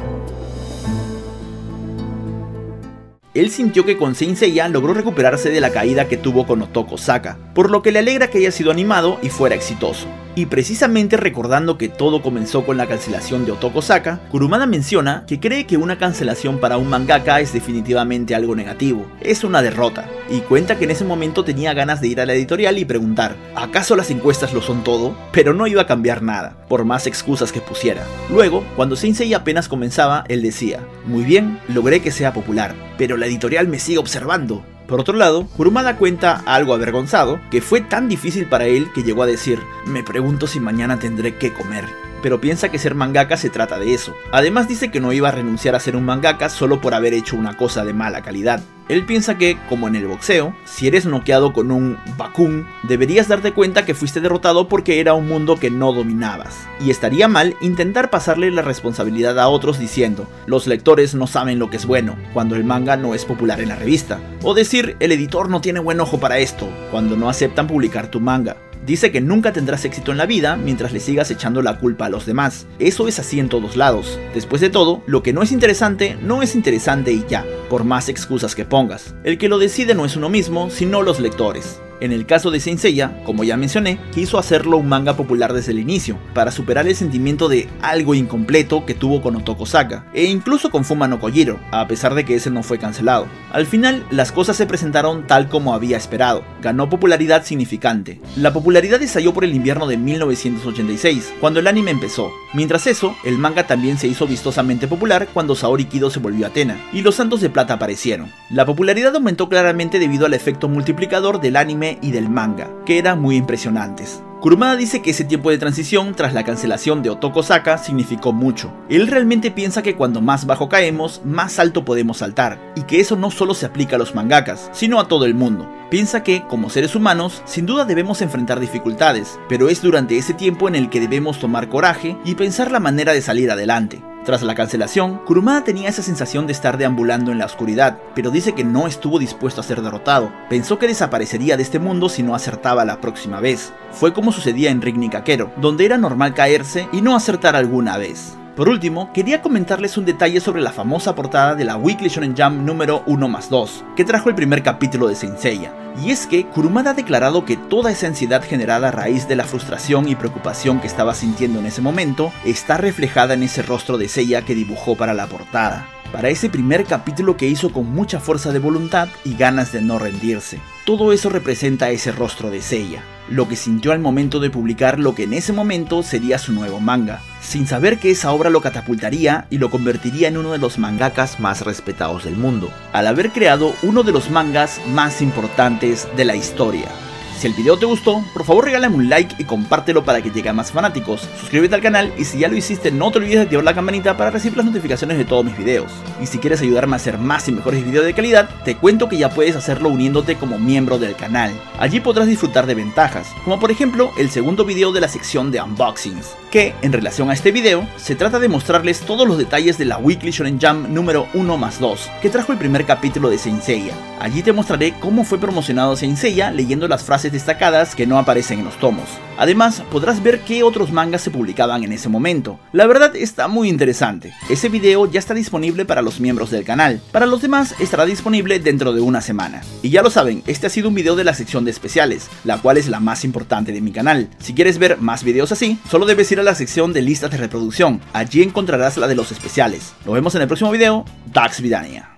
Él sintió que con Saint Seiya logró recuperarse de la caída que tuvo con Otoko Saka, por lo que le alegra que haya sido animado y fuera exitoso. Y precisamente recordando que todo comenzó con la cancelación de Otoko Saka, Kurumada menciona que cree que una cancelación para un mangaka es definitivamente algo negativo, es una derrota, y cuenta que en ese momento tenía ganas de ir a la editorial y preguntar, ¿acaso las encuestas lo son todo? Pero no iba a cambiar nada, por más excusas que pusiera. Luego, cuando Saint Seiya apenas comenzaba, él decía, muy bien, logré que sea popular, pero la editorial me sigue observando. Por otro lado, Kurumada cuenta, algo avergonzado, que fue tan difícil para él que llegó a decir, me pregunto si mañana tendré que comer. Pero piensa que ser mangaka se trata de eso. Además dice que no iba a renunciar a ser un mangaka solo por haber hecho una cosa de mala calidad. Él piensa que, como en el boxeo, si eres noqueado con un bakun, deberías darte cuenta que fuiste derrotado porque era un mundo que no dominabas. Y estaría mal intentar pasarle la responsabilidad a otros diciendo, los lectores no saben lo que es bueno, cuando el manga no es popular en la revista. O decir, el editor no tiene buen ojo para esto, cuando no aceptan publicar tu manga. Dice que nunca tendrás éxito en la vida mientras le sigas echando la culpa a los demás. Eso es así en todos lados. Después de todo, lo que no es interesante, no es interesante y ya, por más excusas que pongas. El que lo decide no es uno mismo, sino los lectores. En el caso de Saint Seiya, como ya mencioné, quiso hacerlo un manga popular desde el inicio, para superar el sentimiento de algo incompleto que tuvo con Otoko Saka, e incluso con Fuma no Kojiro, a pesar de que ese no fue cancelado. Al final, las cosas se presentaron tal como había esperado, ganó popularidad significante. La popularidad estalló por el invierno de mil novecientos ochenta y seis, cuando el anime empezó. Mientras eso, el manga también se hizo vistosamente popular cuando Saori Kido se volvió Athena, y los Santos de Plata aparecieron. La popularidad aumentó claramente debido al efecto multiplicador del anime y del manga, que eran muy impresionantes. Kurumada dice que ese tiempo de transición tras la cancelación de Otoko Saka significó mucho. Él realmente piensa que cuando más bajo caemos, más alto podemos saltar, y que eso no solo se aplica a los mangakas, sino a todo el mundo. Piensa que, como seres humanos, sin duda debemos enfrentar dificultades, pero es durante ese tiempo en el que debemos tomar coraje y pensar la manera de salir adelante. Tras la cancelación, Kurumada tenía esa sensación de estar deambulando en la oscuridad, pero dice que no estuvo dispuesto a ser derrotado. Pensó que desaparecería de este mundo si no acertaba la próxima vez. Fue como sucedía en Rig Nikakero, donde era normal caerse y no acertar alguna vez. Por último, quería comentarles un detalle sobre la famosa portada de la Weekly Shonen Jump número uno más dos, que trajo el primer capítulo de Saint Seiya. Y es que Kurumada ha declarado que toda esa ansiedad generada a raíz de la frustración y preocupación que estaba sintiendo en ese momento, está reflejada en ese rostro de Seiya que dibujó para la portada. Para ese primer capítulo que hizo con mucha fuerza de voluntad y ganas de no rendirse. Todo eso representa ese rostro de Seiya, lo que sintió al momento de publicar lo que en ese momento sería su nuevo manga, sin saber que esa obra lo catapultaría y lo convertiría en uno de los mangakas más respetados del mundo, al haber creado uno de los mangas más importantes de la historia. Si el video te gustó, por favor regálame un like y compártelo para que llegue a más fanáticos. Suscríbete al canal y si ya lo hiciste no te olvides de activar la campanita para recibir las notificaciones de todos mis videos. Y si quieres ayudarme a hacer más y mejores videos de calidad, te cuento que ya puedes hacerlo uniéndote como miembro del canal. Allí podrás disfrutar de ventajas, como por ejemplo el segundo video de la sección de unboxings, que, en relación a este video, se trata de mostrarles todos los detalles de la Weekly Shonen Jump número uno más dos, que trajo el primer capítulo de Saint Seiya. Allí te mostraré cómo fue promocionado Saint Seiya leyendo las frases destacadas que no aparecen en los tomos. Además, podrás ver qué otros mangas se publicaban en ese momento. La verdad está muy interesante. Ese video ya está disponible para los miembros del canal. Para los demás estará disponible dentro de una semana. Y ya lo saben, este ha sido un video de la sección de especiales, la cual es la más importante de mi canal. Si quieres ver más videos así, solo debes ir a la sección de listas de reproducción. Allí encontrarás la de los especiales. Nos vemos en el próximo video. Dax Vidania.